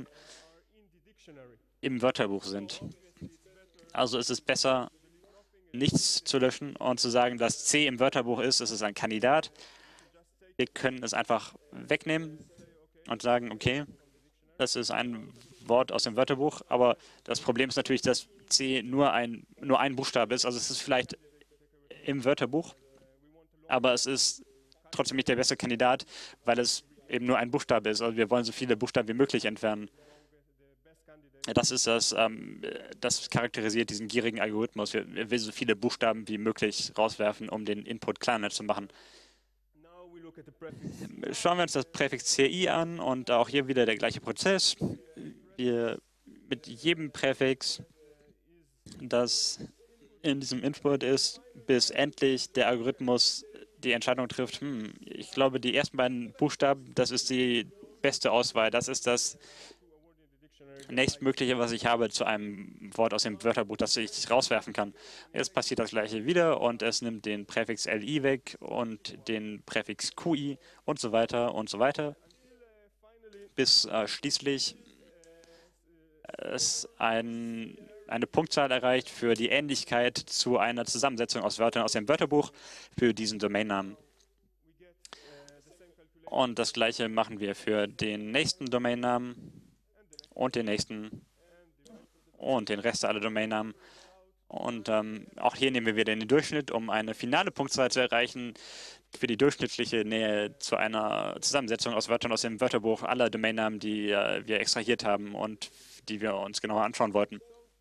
[SPEAKER 1] im Wörterbuch sind. Also ist es besser, nichts zu löschen und zu sagen, dass C im Wörterbuch ist, es ist ein Kandidat. Wir können es einfach wegnehmen und sagen, okay, das ist ein Wort aus dem Wörterbuch, aber das Problem ist natürlich, dass C nur ein, nur ein Buchstabe ist. Also es ist vielleicht im Wörterbuch, aber es ist trotzdem nicht der beste Kandidat, weil es eben nur ein Buchstabe ist. Also wir wollen so viele Buchstaben wie möglich entfernen. Das ist das, ähm, das charakterisiert diesen gierigen Algorithmus. Wir, wir will so viele Buchstaben wie möglich rauswerfen, um den Input kleiner zu machen. Schauen wir uns das Präfix C I an und auch hier wieder der gleiche Prozess. Wir mit jedem Präfix, das in diesem Input ist, bis endlich der Algorithmus die Entscheidung trifft, hm, ich glaube, die ersten beiden Buchstaben, das ist die beste Auswahl. Das ist das nächstmögliche, was ich habe zu einem Wort aus dem Wörterbuch, das ich rauswerfen kann. Jetzt passiert das gleiche wieder und es nimmt den Präfix L I weg und den Präfix Q I und so weiter und so weiter, bis äh, schließlich es ein, eine Punktzahl erreicht für die Ähnlichkeit zu einer Zusammensetzung aus Wörtern aus dem Wörterbuch für diesen Domainnamen. Und das gleiche machen wir für den nächsten Domainnamen und den nächsten und den Rest aller Domainnamen. Und ähm, auch hier nehmen wir wieder den Durchschnitt, um eine finale Punktzahl zu erreichen für die durchschnittliche Nähe zu einer Zusammensetzung aus Wörtern aus dem Wörterbuch aller Domainnamen, die äh, wir extrahiert haben und die wir uns genauer anschauen wollten.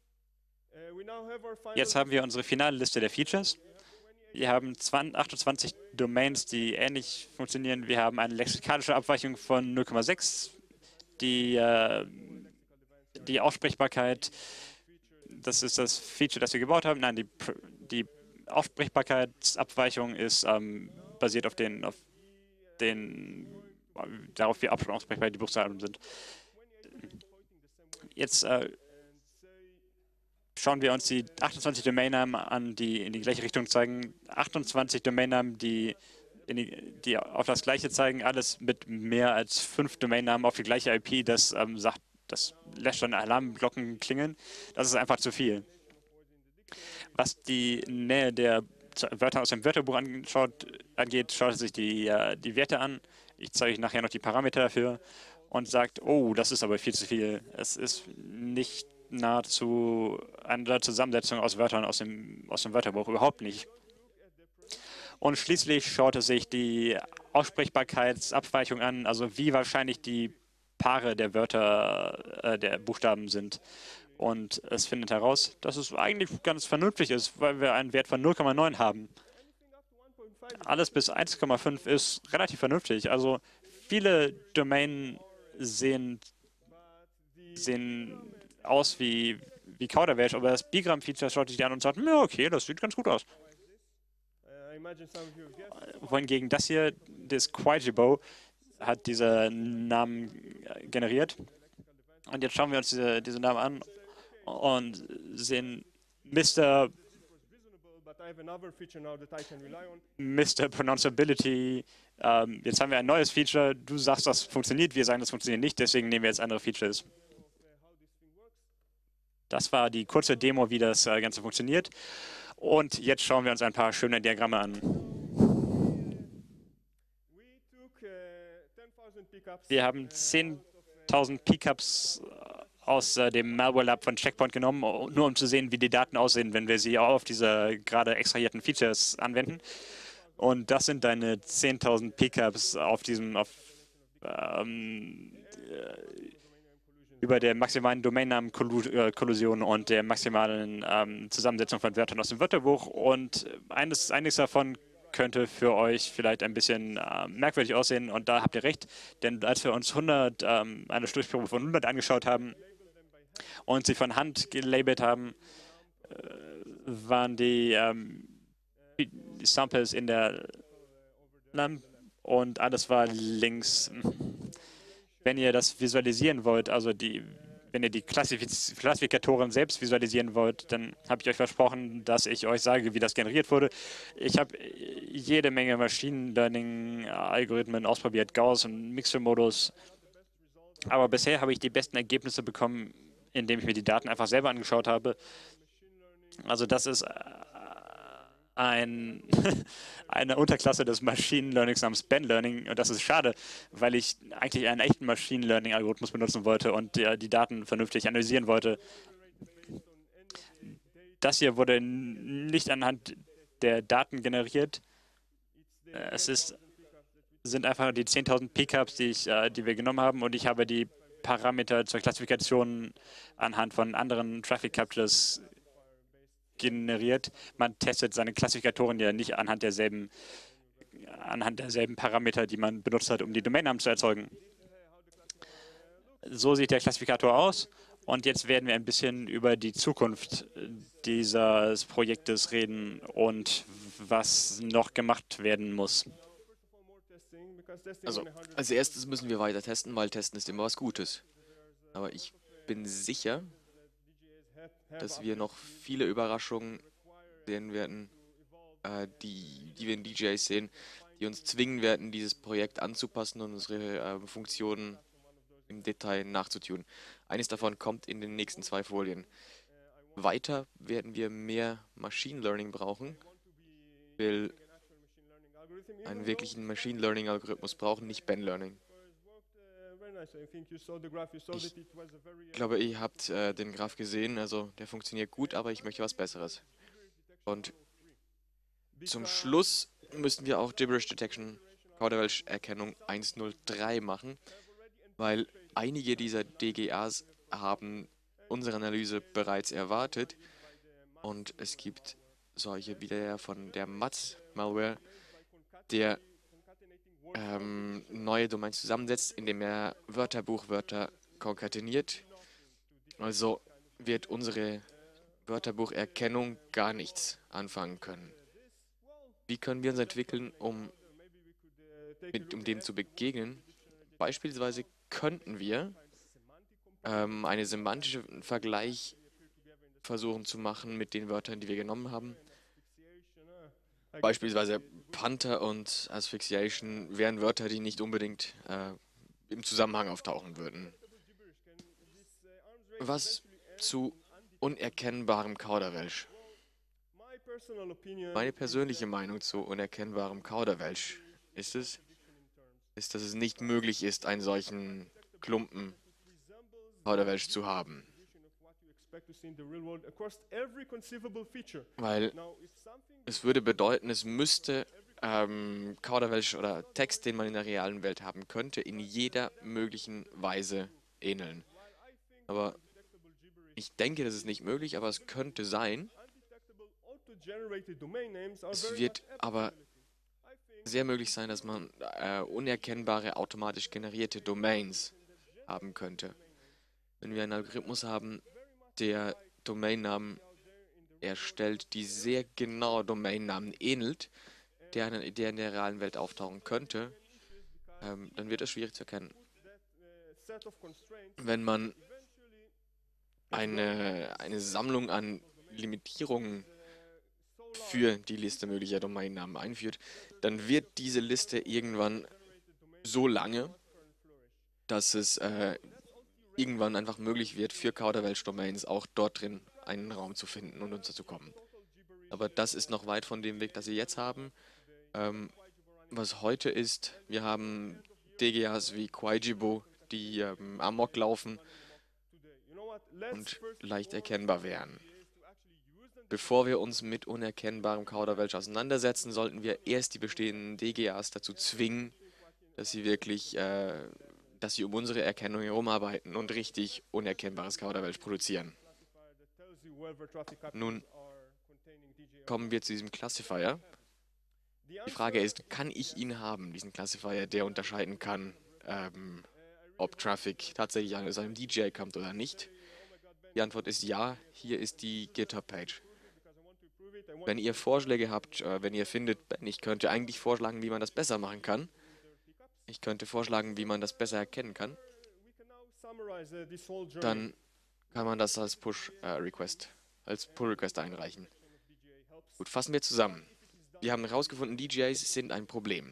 [SPEAKER 1] Jetzt haben wir unsere finale Liste der Features. Wir haben achtundzwanzig Domains, die ähnlich funktionieren. Wir haben eine lexikalische Abweichung von null Komma sechs. Die, äh, die Aussprechbarkeit, das ist das Feature, das wir gebaut haben. Nein, die, die Aussprechbarkeitsabweichung ist ähm, basiert auf den, auf den, darauf, wie aussprechbar die Buchstaben sind. Jetzt äh, schauen wir uns die achtundzwanzig Domainnamen an, die in die gleiche Richtung zeigen. achtundzwanzig Domainnamen, die, in die, die auf das Gleiche zeigen, alles mit mehr als fünf Domainnamen auf die gleiche I P. Das ähm, sagt, das lässt schon Alarmglocken klingeln. Das ist einfach zu viel. Was die Nähe der Wörter aus dem Wörterbuch anschaut, angeht, schaut sich die, äh, die Werte an. Ich zeige euch nachher noch die Parameter dafür und sagt, oh, das ist aber viel zu viel. Es ist nicht nahezu eine Zusammensetzung aus Wörtern aus dem, aus dem Wörterbuch, überhaupt nicht. Und schließlich schaut es sich die Aussprechbarkeitsabweichung an, also wie wahrscheinlich die Paare der Wörter, äh, der Buchstaben sind. Und es findet heraus, dass es eigentlich ganz vernünftig ist, weil wir einen Wert von null Komma neun haben. Alles bis eins Komma fünf ist relativ vernünftig. Also viele Domainen sehen, sehen aus wie, wie Kauderwelsch, aber das Bigramm-Feature schaut sich an und sagt, ja, okay, das sieht ganz gut aus. Wohingegen das hier, das Quaijibo, hat diese Namen äh, generiert. Und jetzt schauen wir uns diese, diese Namen an und sehen Mister Mister Pronounceability. Ähm, jetzt haben wir ein neues Feature. Du sagst, das funktioniert. Wir sagen, das funktioniert nicht. Deswegen nehmen wir jetzt andere Features. Das war die kurze Demo, wie das äh, Ganze funktioniert. Und jetzt schauen wir uns ein paar schöne Diagramme an. Wir haben zehntausend Pickups aus äh, dem Malware Lab von Checkpoint genommen, nur um zu sehen, wie die Daten aussehen, wenn wir sie auf diese gerade extrahierten Features anwenden. Und das sind deine zehntausend Pickups auf diesem, auf, ähm, äh, über der maximalen Domainnamenkollusion und der maximalen ähm, Zusammensetzung von Wörtern aus dem Wörterbuch. Und eines, einiges davon könnte für euch vielleicht ein bisschen äh, merkwürdig aussehen. Und da habt ihr recht, denn als wir uns hundert, ähm, eine Durchprobe von hundert angeschaut haben und sie von Hand gelabelt haben, äh, waren die, ähm, die Samples in der Lamp und alles war links. Wenn ihr das visualisieren wollt, also die, wenn ihr die Klassifiz Klassifikatoren selbst visualisieren wollt, dann habe ich euch versprochen, dass ich euch sage, wie das generiert wurde. Ich habe jede Menge Machine Learning-Algorithmen ausprobiert, Gauss und Mixture-Modus. Aber bisher habe ich die besten Ergebnisse bekommen, indem ich mir die Daten einfach selber angeschaut habe. Also das ist ein, eine Unterklasse des Machine Learnings namens Ben Learning. Und das ist schade, weil ich eigentlich einen echten Machine Learning Algorithmus benutzen wollte und äh, die Daten vernünftig analysieren wollte. Das hier wurde nicht anhand der Daten generiert. Äh, es ist, sind einfach die zehntausend Pickups, die, ich, äh, die wir genommen haben, und ich habe die Parameter zur Klassifikation anhand von anderen Traffic Captures generiert. Man testet seine Klassifikatoren ja nicht anhand derselben, anhand derselben Parameter, die man benutzt hat, um die Domainnamen zu erzeugen. So sieht der Klassifikator aus. Und jetzt werden wir ein bisschen über die Zukunft dieses Projektes reden und was noch gemacht werden muss.
[SPEAKER 2] Also, als erstes müssen wir weiter testen, weil testen ist immer was Gutes. Aber ich bin sicher, dass wir noch viele Überraschungen sehen werden, äh, die, die wir in D J S sehen, die uns zwingen werden, dieses Projekt anzupassen und unsere äh, Funktionen im Detail nachzutun. Eines davon kommt in den nächsten zwei Folien. Weiter werden wir mehr Machine Learning brauchen. Ich will einen wirklichen Machine Learning Algorithmus brauchen, nicht Ben Learning. Ich glaube, ihr habt äh, den Graph gesehen, also der funktioniert gut, aber ich möchte was Besseres. Und zum Schluss müssen wir auch Gibberish Detection, Kauderwelsch-Erkennung eins null drei machen, weil einige dieser D G As haben unsere Analyse bereits erwartet und es gibt solche wie der von der M A T S-Malware, der ähm, neue Domains zusammensetzt, indem er Wörterbuchwörter konkateniert. Also wird unsere Wörterbucherkennung gar nichts anfangen können. Wie können wir uns entwickeln, um, mit, um dem zu begegnen? Beispielsweise könnten wir ähm, einen semantischen Vergleich versuchen zu machen mit den Wörtern, die wir genommen haben. Beispielsweise Panther und Asphyxiation wären Wörter, die nicht unbedingt äh, im Zusammenhang auftauchen würden. Was zu unerkennbarem Kauderwelsch? Meine persönliche Meinung zu unerkennbarem Kauderwelsch ist es, ist, dass es nicht möglich ist, einen solchen Klumpen Kauderwelsch zu haben. Weil es würde bedeuten, es müsste ähm, Kauderwelsch oder Text, den man in der realen Welt haben könnte, in jeder möglichen Weise ähneln. Aber ich denke, das ist nicht möglich, aber es könnte sein. Es wird aber sehr möglich sein, dass man äh, unerkennbare, automatisch generierte Domains haben könnte. Wenn wir einen Algorithmus haben, der Domainnamen erstellt, die sehr genau Domainnamen ähnelt, der, der in der realen Welt auftauchen könnte, ähm, dann wird es schwierig zu erkennen. Wenn man eine, eine Sammlung an Limitierungen für die Liste möglicher Domainnamen einführt, dann wird diese Liste irgendwann so lange, dass es äh, irgendwann einfach möglich wird, für Kauderwelsch-Domains auch dort drin einen Raum zu finden und unterzukommen. Aber das ist noch weit von dem Weg, das wir jetzt haben. Ähm, was heute ist, wir haben D G As wie Quaijibo, die ähm, amok laufen und leicht erkennbar wären. Bevor wir uns mit unerkennbarem Kauderwelsch auseinandersetzen, sollten wir erst die bestehenden D G As dazu zwingen, dass sie wirklich, äh, dass sie um unsere Erkennung herumarbeiten und richtig unerkennbares Kauderwelsch produzieren. Nun kommen wir zu diesem Classifier. Die Frage ist, kann ich ihn haben, diesen Classifier, der unterscheiden kann, ähm, ob Traffic tatsächlich aus einem D J kommt oder nicht? Die Antwort ist ja. Hier ist die GitHub-Page. Wenn ihr Vorschläge habt, äh, wenn ihr findet, Ben, ich könnte eigentlich vorschlagen, wie man das besser machen kann. Ich könnte vorschlagen, wie man das besser erkennen kann. Dann kann man das als Push-Request, äh, als Pull-Request einreichen. Gut, fassen wir zusammen. Wir haben herausgefunden, D Js sind ein Problem.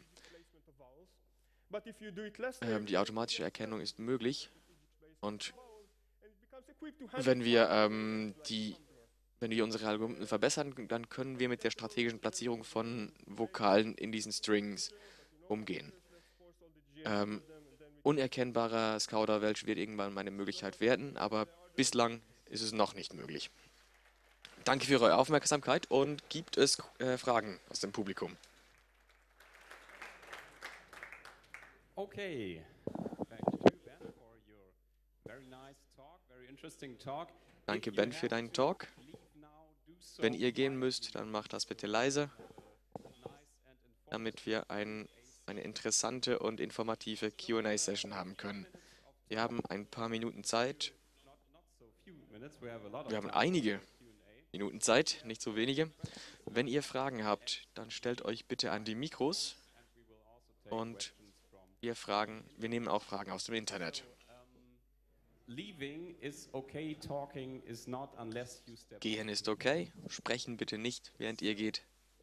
[SPEAKER 2] Ähm, die automatische Erkennung ist möglich. Und wenn wir, ähm, die, wenn wir unsere Algorithmen verbessern, dann können wir mit der strategischen Platzierung von Vokalen in diesen Strings umgehen. Ähm, unerkennbarer Kauderwelsch wird irgendwann eine Möglichkeit werden, aber bislang ist es noch nicht möglich. Danke für eure Aufmerksamkeit und gibt es äh, Fragen aus dem Publikum?
[SPEAKER 4] Okay. Thank you, Ben, for your very nice talk, very interesting talk.
[SPEAKER 2] Danke, Ben, für deinen Talk. Wenn ihr gehen müsst, dann macht das bitte leise, damit wir ein, eine interessante und informative Q und A-Session haben können. Wir haben ein paar Minuten Zeit. Wir haben einige Minuten Zeit, nicht so wenige. Wenn ihr Fragen habt, dann stellt euch bitte an die Mikros und wir fragen, wir nehmen auch Fragen aus dem Internet. Gehen ist okay, sprechen bitte nicht, während ihr geht.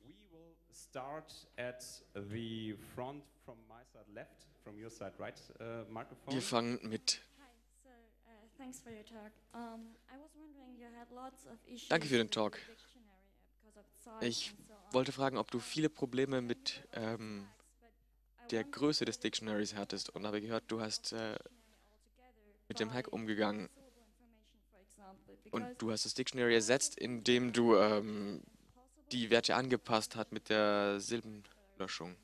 [SPEAKER 2] Wir fangen mit Danke für den Talk. Ich wollte fragen, ob du viele Probleme mit ähm, der Größe des Dictionaries hattest und habe gehört, du hast äh, mit dem Hack umgegangen und du hast das Dictionary ersetzt, indem du ähm, die Werte angepasst hast mit der Silbenlöschung.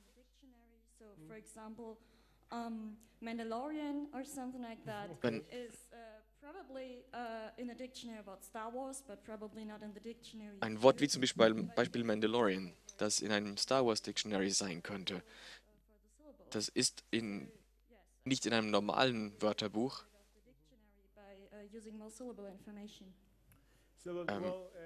[SPEAKER 5] Mandalorian or something like that
[SPEAKER 2] Wenn,
[SPEAKER 5] is uh, probably uh, in a dictionary about Star Wars, but probably not in the dictionary.
[SPEAKER 2] Ein Wort wie zum Beispiel, Beispiel Mandalorian, das in einem Star Wars Dictionary sein könnte, das ist in, nicht in einem normalen Wörterbuch. Ähm,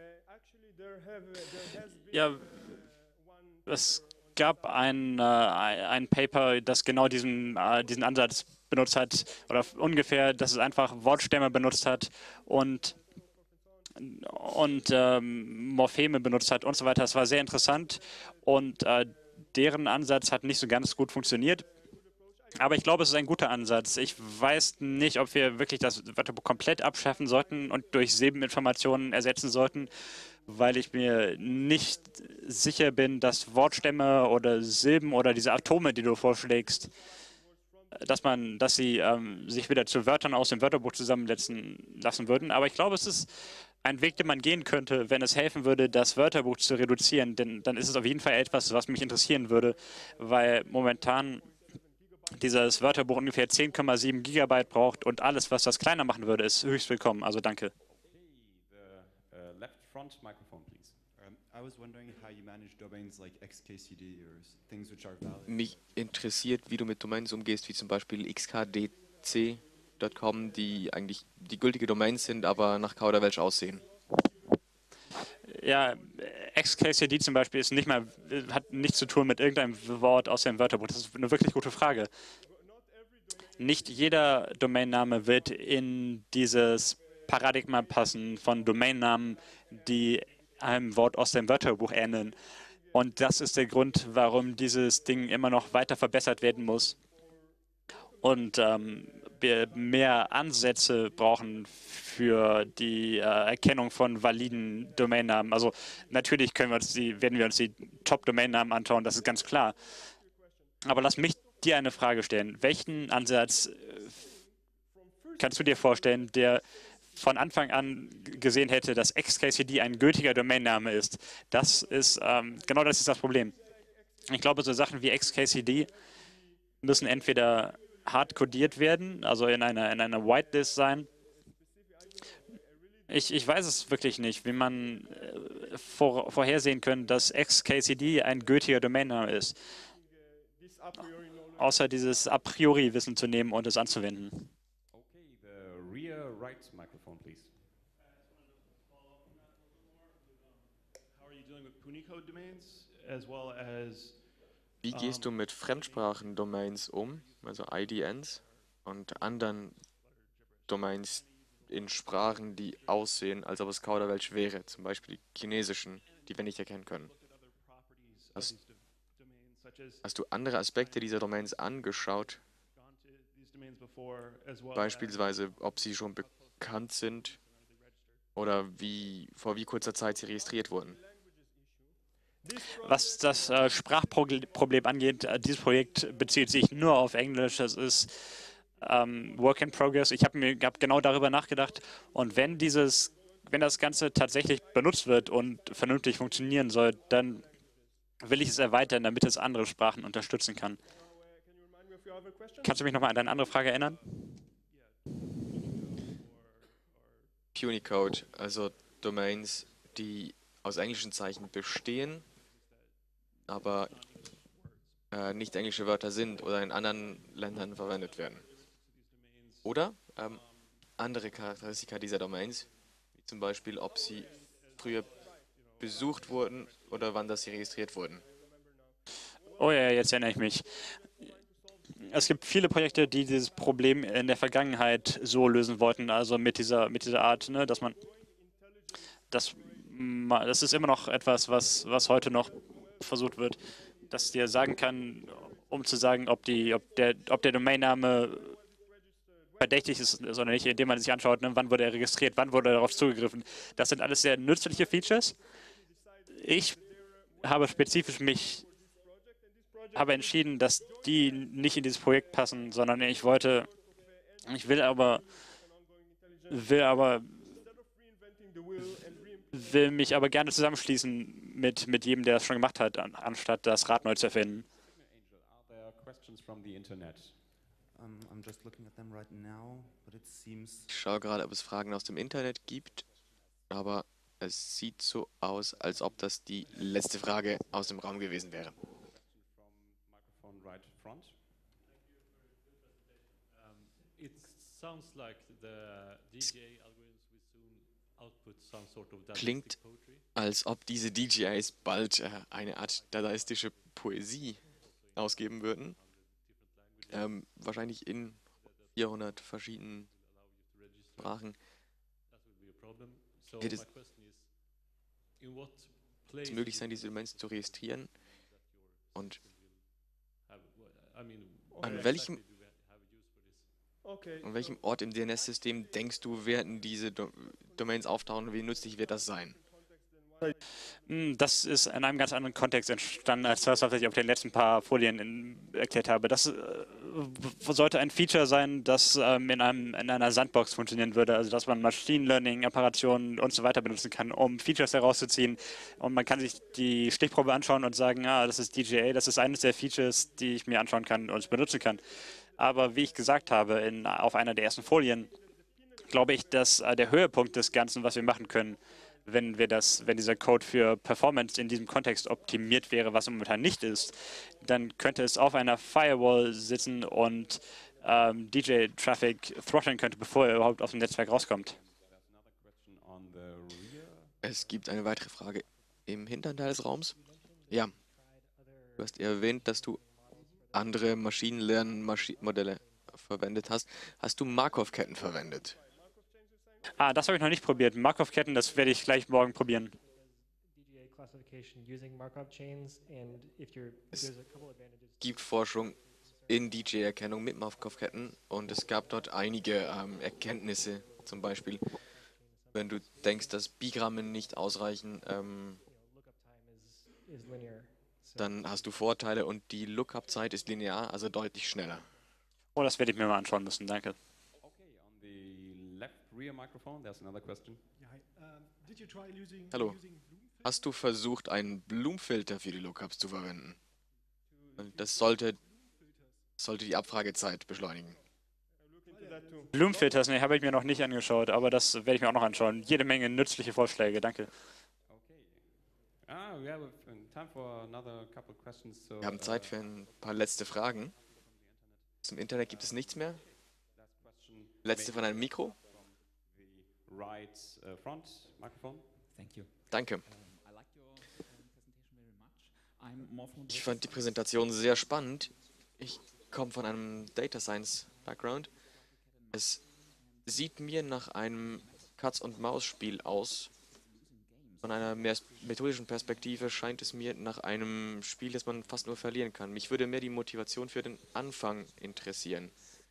[SPEAKER 1] ja, es gab ein, äh, ein Paper, das genau diesen, äh, diesen Ansatz benutzt hat, oder ungefähr, dass es einfach Wortstämme benutzt hat und, und ähm, Morpheme benutzt hat und so weiter. Das war sehr interessant und äh, deren Ansatz hat nicht so ganz gut funktioniert. Aber ich glaube, es ist ein guter Ansatz. Ich weiß nicht, ob wir wirklich das Wörterbuch komplett abschaffen sollten und durch Silbeninformationen ersetzen sollten, weil ich mir nicht sicher bin, dass Wortstämme oder Silben oder diese Atome, die du vorschlägst, dass man, dass sie ähm, sich wieder zu Wörtern aus dem Wörterbuch zusammensetzen lassen würden. Aber ich glaube, es ist ein Weg, den man gehen könnte, wenn es helfen würde, das Wörterbuch zu reduzieren. Denn dann ist es auf jeden Fall etwas, was mich interessieren würde, weil momentan dieses Wörterbuch ungefähr zehn Komma sieben Gigabyte braucht und alles, was das kleiner machen würde, ist höchst willkommen. Also danke.
[SPEAKER 2] Mich interessiert, wie du mit Domains umgehst, wie zum Beispiel x k d c punkt com, die eigentlich die gültige Domains sind, aber nach Kauderwelsch aussehen.
[SPEAKER 1] Ja, X K C D zum Beispiel ist nicht mal, hat nichts zu tun mit irgendeinem Wort aus dem Wörterbuch. Das ist eine wirklich gute Frage. Nicht jeder Domainname wird in dieses Paradigma passen von Domainnamen, die einem Wort aus dem Wörterbuch ähneln. Und das ist der Grund, warum dieses Ding immer noch weiter verbessert werden muss. Und ähm, wir mehr Ansätze brauchen für die äh, Erkennung von validen Domainnamen. Also natürlich können wir uns die, werden wir uns die Top-Domainnamen anschauen, das ist ganz klar. Aber lass mich dir eine Frage stellen. Welchen Ansatz äh, kannst du dir vorstellen, der von Anfang an gesehen hätte, dass X K C D ein gültiger Domainname ist? Das ist, ähm, genau das ist das Problem. Ich glaube, so Sachen wie X K C D müssen entweder hart codiert werden, also in einer, in einer Whitelist sein. Ich, ich weiß es wirklich nicht, wie man äh, vor, vorhersehen können, dass X K C D ein gültiger Domainname ist. Außer dieses a priori Wissen zu nehmen und es anzuwenden.
[SPEAKER 4] Okay, the rear right microphone, please.
[SPEAKER 6] How are you dealing with Punycode domains as well as
[SPEAKER 2] Wie gehst du mit Fremdsprachendomains um, also I D Ns, und anderen Domains in Sprachen, die aussehen, als ob es Kauderwelsch wäre, zum Beispiel die chinesischen, die wir nicht erkennen können? Hast, hast du andere Aspekte dieser Domains angeschaut? Beispielsweise, ob sie schon bekannt sind oder wie, vor wie kurzer Zeit sie registriert wurden?
[SPEAKER 1] Was das äh, Sprachproblem angeht, äh, dieses Projekt bezieht sich nur auf Englisch. Das ist ähm, Work in Progress. Ich habe mir hab genau darüber nachgedacht. Und wenn dieses, wenn das Ganze tatsächlich benutzt wird und vernünftig funktionieren soll, dann will ich es erweitern, damit es andere Sprachen unterstützen kann. Kannst du mich nochmal an deine andere Frage erinnern?
[SPEAKER 2] Punycode, also Domains, die aus englischen Zeichen bestehen, aber äh, nicht englische Wörter sind oder in anderen Ländern verwendet werden. Oder ähm, andere Charakteristika dieser Domains, wie zum Beispiel, ob sie früher besucht wurden oder wann das sie registriert wurden.
[SPEAKER 1] Oh ja, jetzt erinnere ich mich. Es gibt viele Projekte, die dieses Problem in der Vergangenheit so lösen wollten, also mit dieser, mit dieser Art, ne, dass man, das, das ist immer noch etwas, was, was heute noch versucht wird, dass dir sagen kann, um zu sagen, ob, die, ob, der, ob der Domainname verdächtig ist oder nicht, indem man sich anschaut, ne, wann wurde er registriert, wann wurde darauf zugegriffen. Das sind alles sehr nützliche Features. Ich habe spezifisch mich habe entschieden, dass die nicht in dieses Projekt passen, sondern ich wollte, ich will aber, will aber, will mich aber gerne zusammenschließen mit, mit jedem, der das schon gemacht hat, an, anstatt das Rad neu zu erfinden.
[SPEAKER 4] Are there questions from the internet?
[SPEAKER 7] Um, I'm just looking at them right now, but it seems
[SPEAKER 2] Ich schaue gerade, ob es Fragen aus dem Internet gibt, aber es sieht so aus, als ob das die letzte Frage aus dem Raum gewesen wäre.
[SPEAKER 4] From microphone right front.
[SPEAKER 6] Um, it sounds like the D J A algorithms will soon output some sort of
[SPEAKER 2] Klingt,
[SPEAKER 6] dadaistic poetry.
[SPEAKER 2] als ob diese D J Is bald äh, eine Art dadaistische Poesie ausgeben würden. Ähm, wahrscheinlich in vierhundert verschiedenen Sprachen.
[SPEAKER 6] That would be a problem. So
[SPEAKER 2] Hätte
[SPEAKER 6] my
[SPEAKER 2] es-
[SPEAKER 6] question is, in what place
[SPEAKER 2] Es möglich
[SPEAKER 6] do
[SPEAKER 2] sein,
[SPEAKER 6] you
[SPEAKER 2] diese Domains zu registrieren. Und
[SPEAKER 6] have, I mean,
[SPEAKER 2] An
[SPEAKER 6] where
[SPEAKER 2] welchem-
[SPEAKER 6] exactly do we have a use for this?
[SPEAKER 3] Okay.
[SPEAKER 2] an welchem Ort im D N S-System denkst du, werden diese Do Domains auftauchen und wie nützlich wird das sein?
[SPEAKER 1] Hm, Das ist in einem ganz anderen Kontext entstanden, als das, was ich auf den letzten paar Folien in, erklärt habe. Das äh, w- sollte ein Feature sein, das ähm, in, einem, in einer Sandbox funktionieren würde, also dass man Machine Learning, Operationen und so weiter benutzen kann, um Features herauszuziehen. Und man kann sich die Stichprobe anschauen und sagen, ah, das ist D J A, das ist eines der Features, die ich mir anschauen kann und benutzen kann. Aber wie ich gesagt habe, in, auf einer der ersten Folien, glaube ich, dass äh, der Höhepunkt des Ganzen, was wir machen können, wenn wir das, wenn dieser Code für Performance in diesem Kontext optimiert wäre, was momentan nicht ist, dann könnte es auf einer Firewall sitzen und ähm, D J-Traffic throtteln könnte, bevor er überhaupt aus dem Netzwerk rauskommt.
[SPEAKER 4] There's another question on the rear.
[SPEAKER 2] Es gibt eine weitere Frage im hinteren Teil des Raums. Ja, du hast erwähnt, dass du andere Maschinenlernmodelle verwendet hast, hast du Markov-Ketten verwendet.
[SPEAKER 1] Ah, das habe ich noch nicht probiert. Markov-Ketten, das werde ich gleich morgen probieren.
[SPEAKER 2] Es gibt Forschung in D J-Erkennung mit Markov-Ketten und es gab dort einige ähm, Erkenntnisse, zum Beispiel, wenn du denkst, dass Bigramme nicht ausreichen, ähm, dann hast du Vorteile und die Lookup-Zeit ist linear, also deutlich schneller.
[SPEAKER 1] Oh, das werde ich mir mal anschauen müssen, danke.
[SPEAKER 4] Okay, on the left rear microphone, there's another question.
[SPEAKER 2] Hallo. Hast du versucht, einen Bloom-Filter für die Lookups zu verwenden? Und das sollte, sollte die Abfragezeit beschleunigen.
[SPEAKER 1] Bloom-Filters, ne, habe ich mir noch nicht angeschaut, aber das werde ich mir auch noch anschauen. Jede Menge nützliche Vorschläge, danke.
[SPEAKER 4] Okay. Ah, we have time for another couple questions. So,
[SPEAKER 2] Wir haben Zeit für ein paar letzte Fragen. Zum Internet gibt es nichts mehr. Letzte von einem Mikro.
[SPEAKER 4] the right uh, front microphone.
[SPEAKER 8] Thank you.
[SPEAKER 2] Danke.
[SPEAKER 8] Um, I liked your uh, presentation very much. I'm more from
[SPEAKER 2] Ich fand die Präsentation sehr spannend. Ich komme von einem Data Science Background. Es sieht mir nach einem Katz-und-Maus-Spiel aus. Von einer mehr methodischen Perspektive scheint es mir nach einem Spiel, das man fast nur verlieren kann. Mich würde mehr die Motivation für den Anfang interessieren.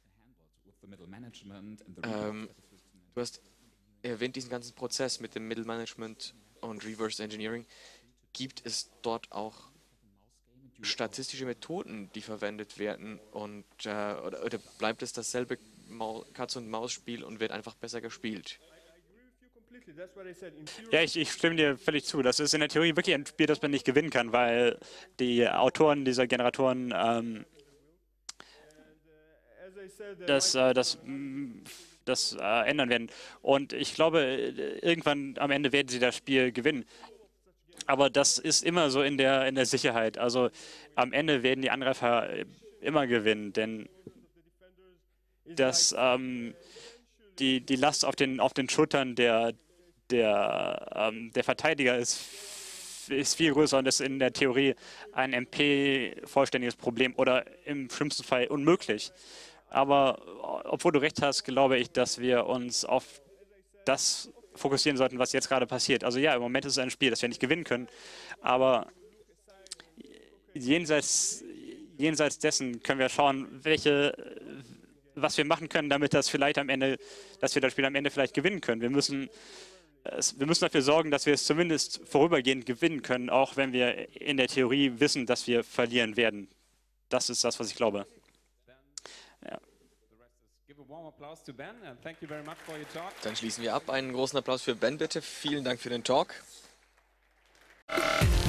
[SPEAKER 2] Ähm, du hast erwähnt diesen ganzen Prozess mit dem Mittelmanagement und Reverse Engineering. Gibt es dort auch statistische Methoden, die verwendet werden? Und, äh, oder, oder bleibt es dasselbe Mau- Katz-und-Maus-Spiel und wird einfach besser gespielt?
[SPEAKER 1] Ja, ich, ich stimme dir völlig zu. Das ist in der Theorie wirklich ein Spiel, das man nicht gewinnen kann, weil die Autoren dieser Generatoren ähm, das, äh, das, mm, das äh, ändern werden. Und ich glaube, irgendwann am Ende werden sie das Spiel gewinnen. Aber das ist immer so in der, in der Sicherheit. Also am Ende werden die Angreifer immer gewinnen, denn das, ähm, die, die Last auf den, auf den Schultern der, der, ähm, der Verteidiger ist, ist viel größer und ist in der Theorie ein M P-vollständiges Problem oder im schlimmsten Fall unmöglich. Aber obwohl du recht hast, glaube ich, dass wir uns auf das fokussieren sollten, was jetzt gerade passiert. Also ja, im Moment ist es ein Spiel, das wir nicht gewinnen können, aber jenseits, jenseits dessen können wir schauen, welche, was wir machen können, damit das vielleicht am Ende, dass wir das Spiel am Ende vielleicht gewinnen können. Wir müssen, es, wir müssen dafür sorgen, dass wir es zumindest vorübergehend gewinnen können, auch wenn wir in der Theorie wissen, dass wir verlieren werden. Das ist das, was ich glaube. Ja.
[SPEAKER 4] Give a warm applause to Ben and thank you very much for your talk.
[SPEAKER 2] Dann schließen wir ab. Einen großen Applaus für Ben, bitte. Vielen Dank für den Talk.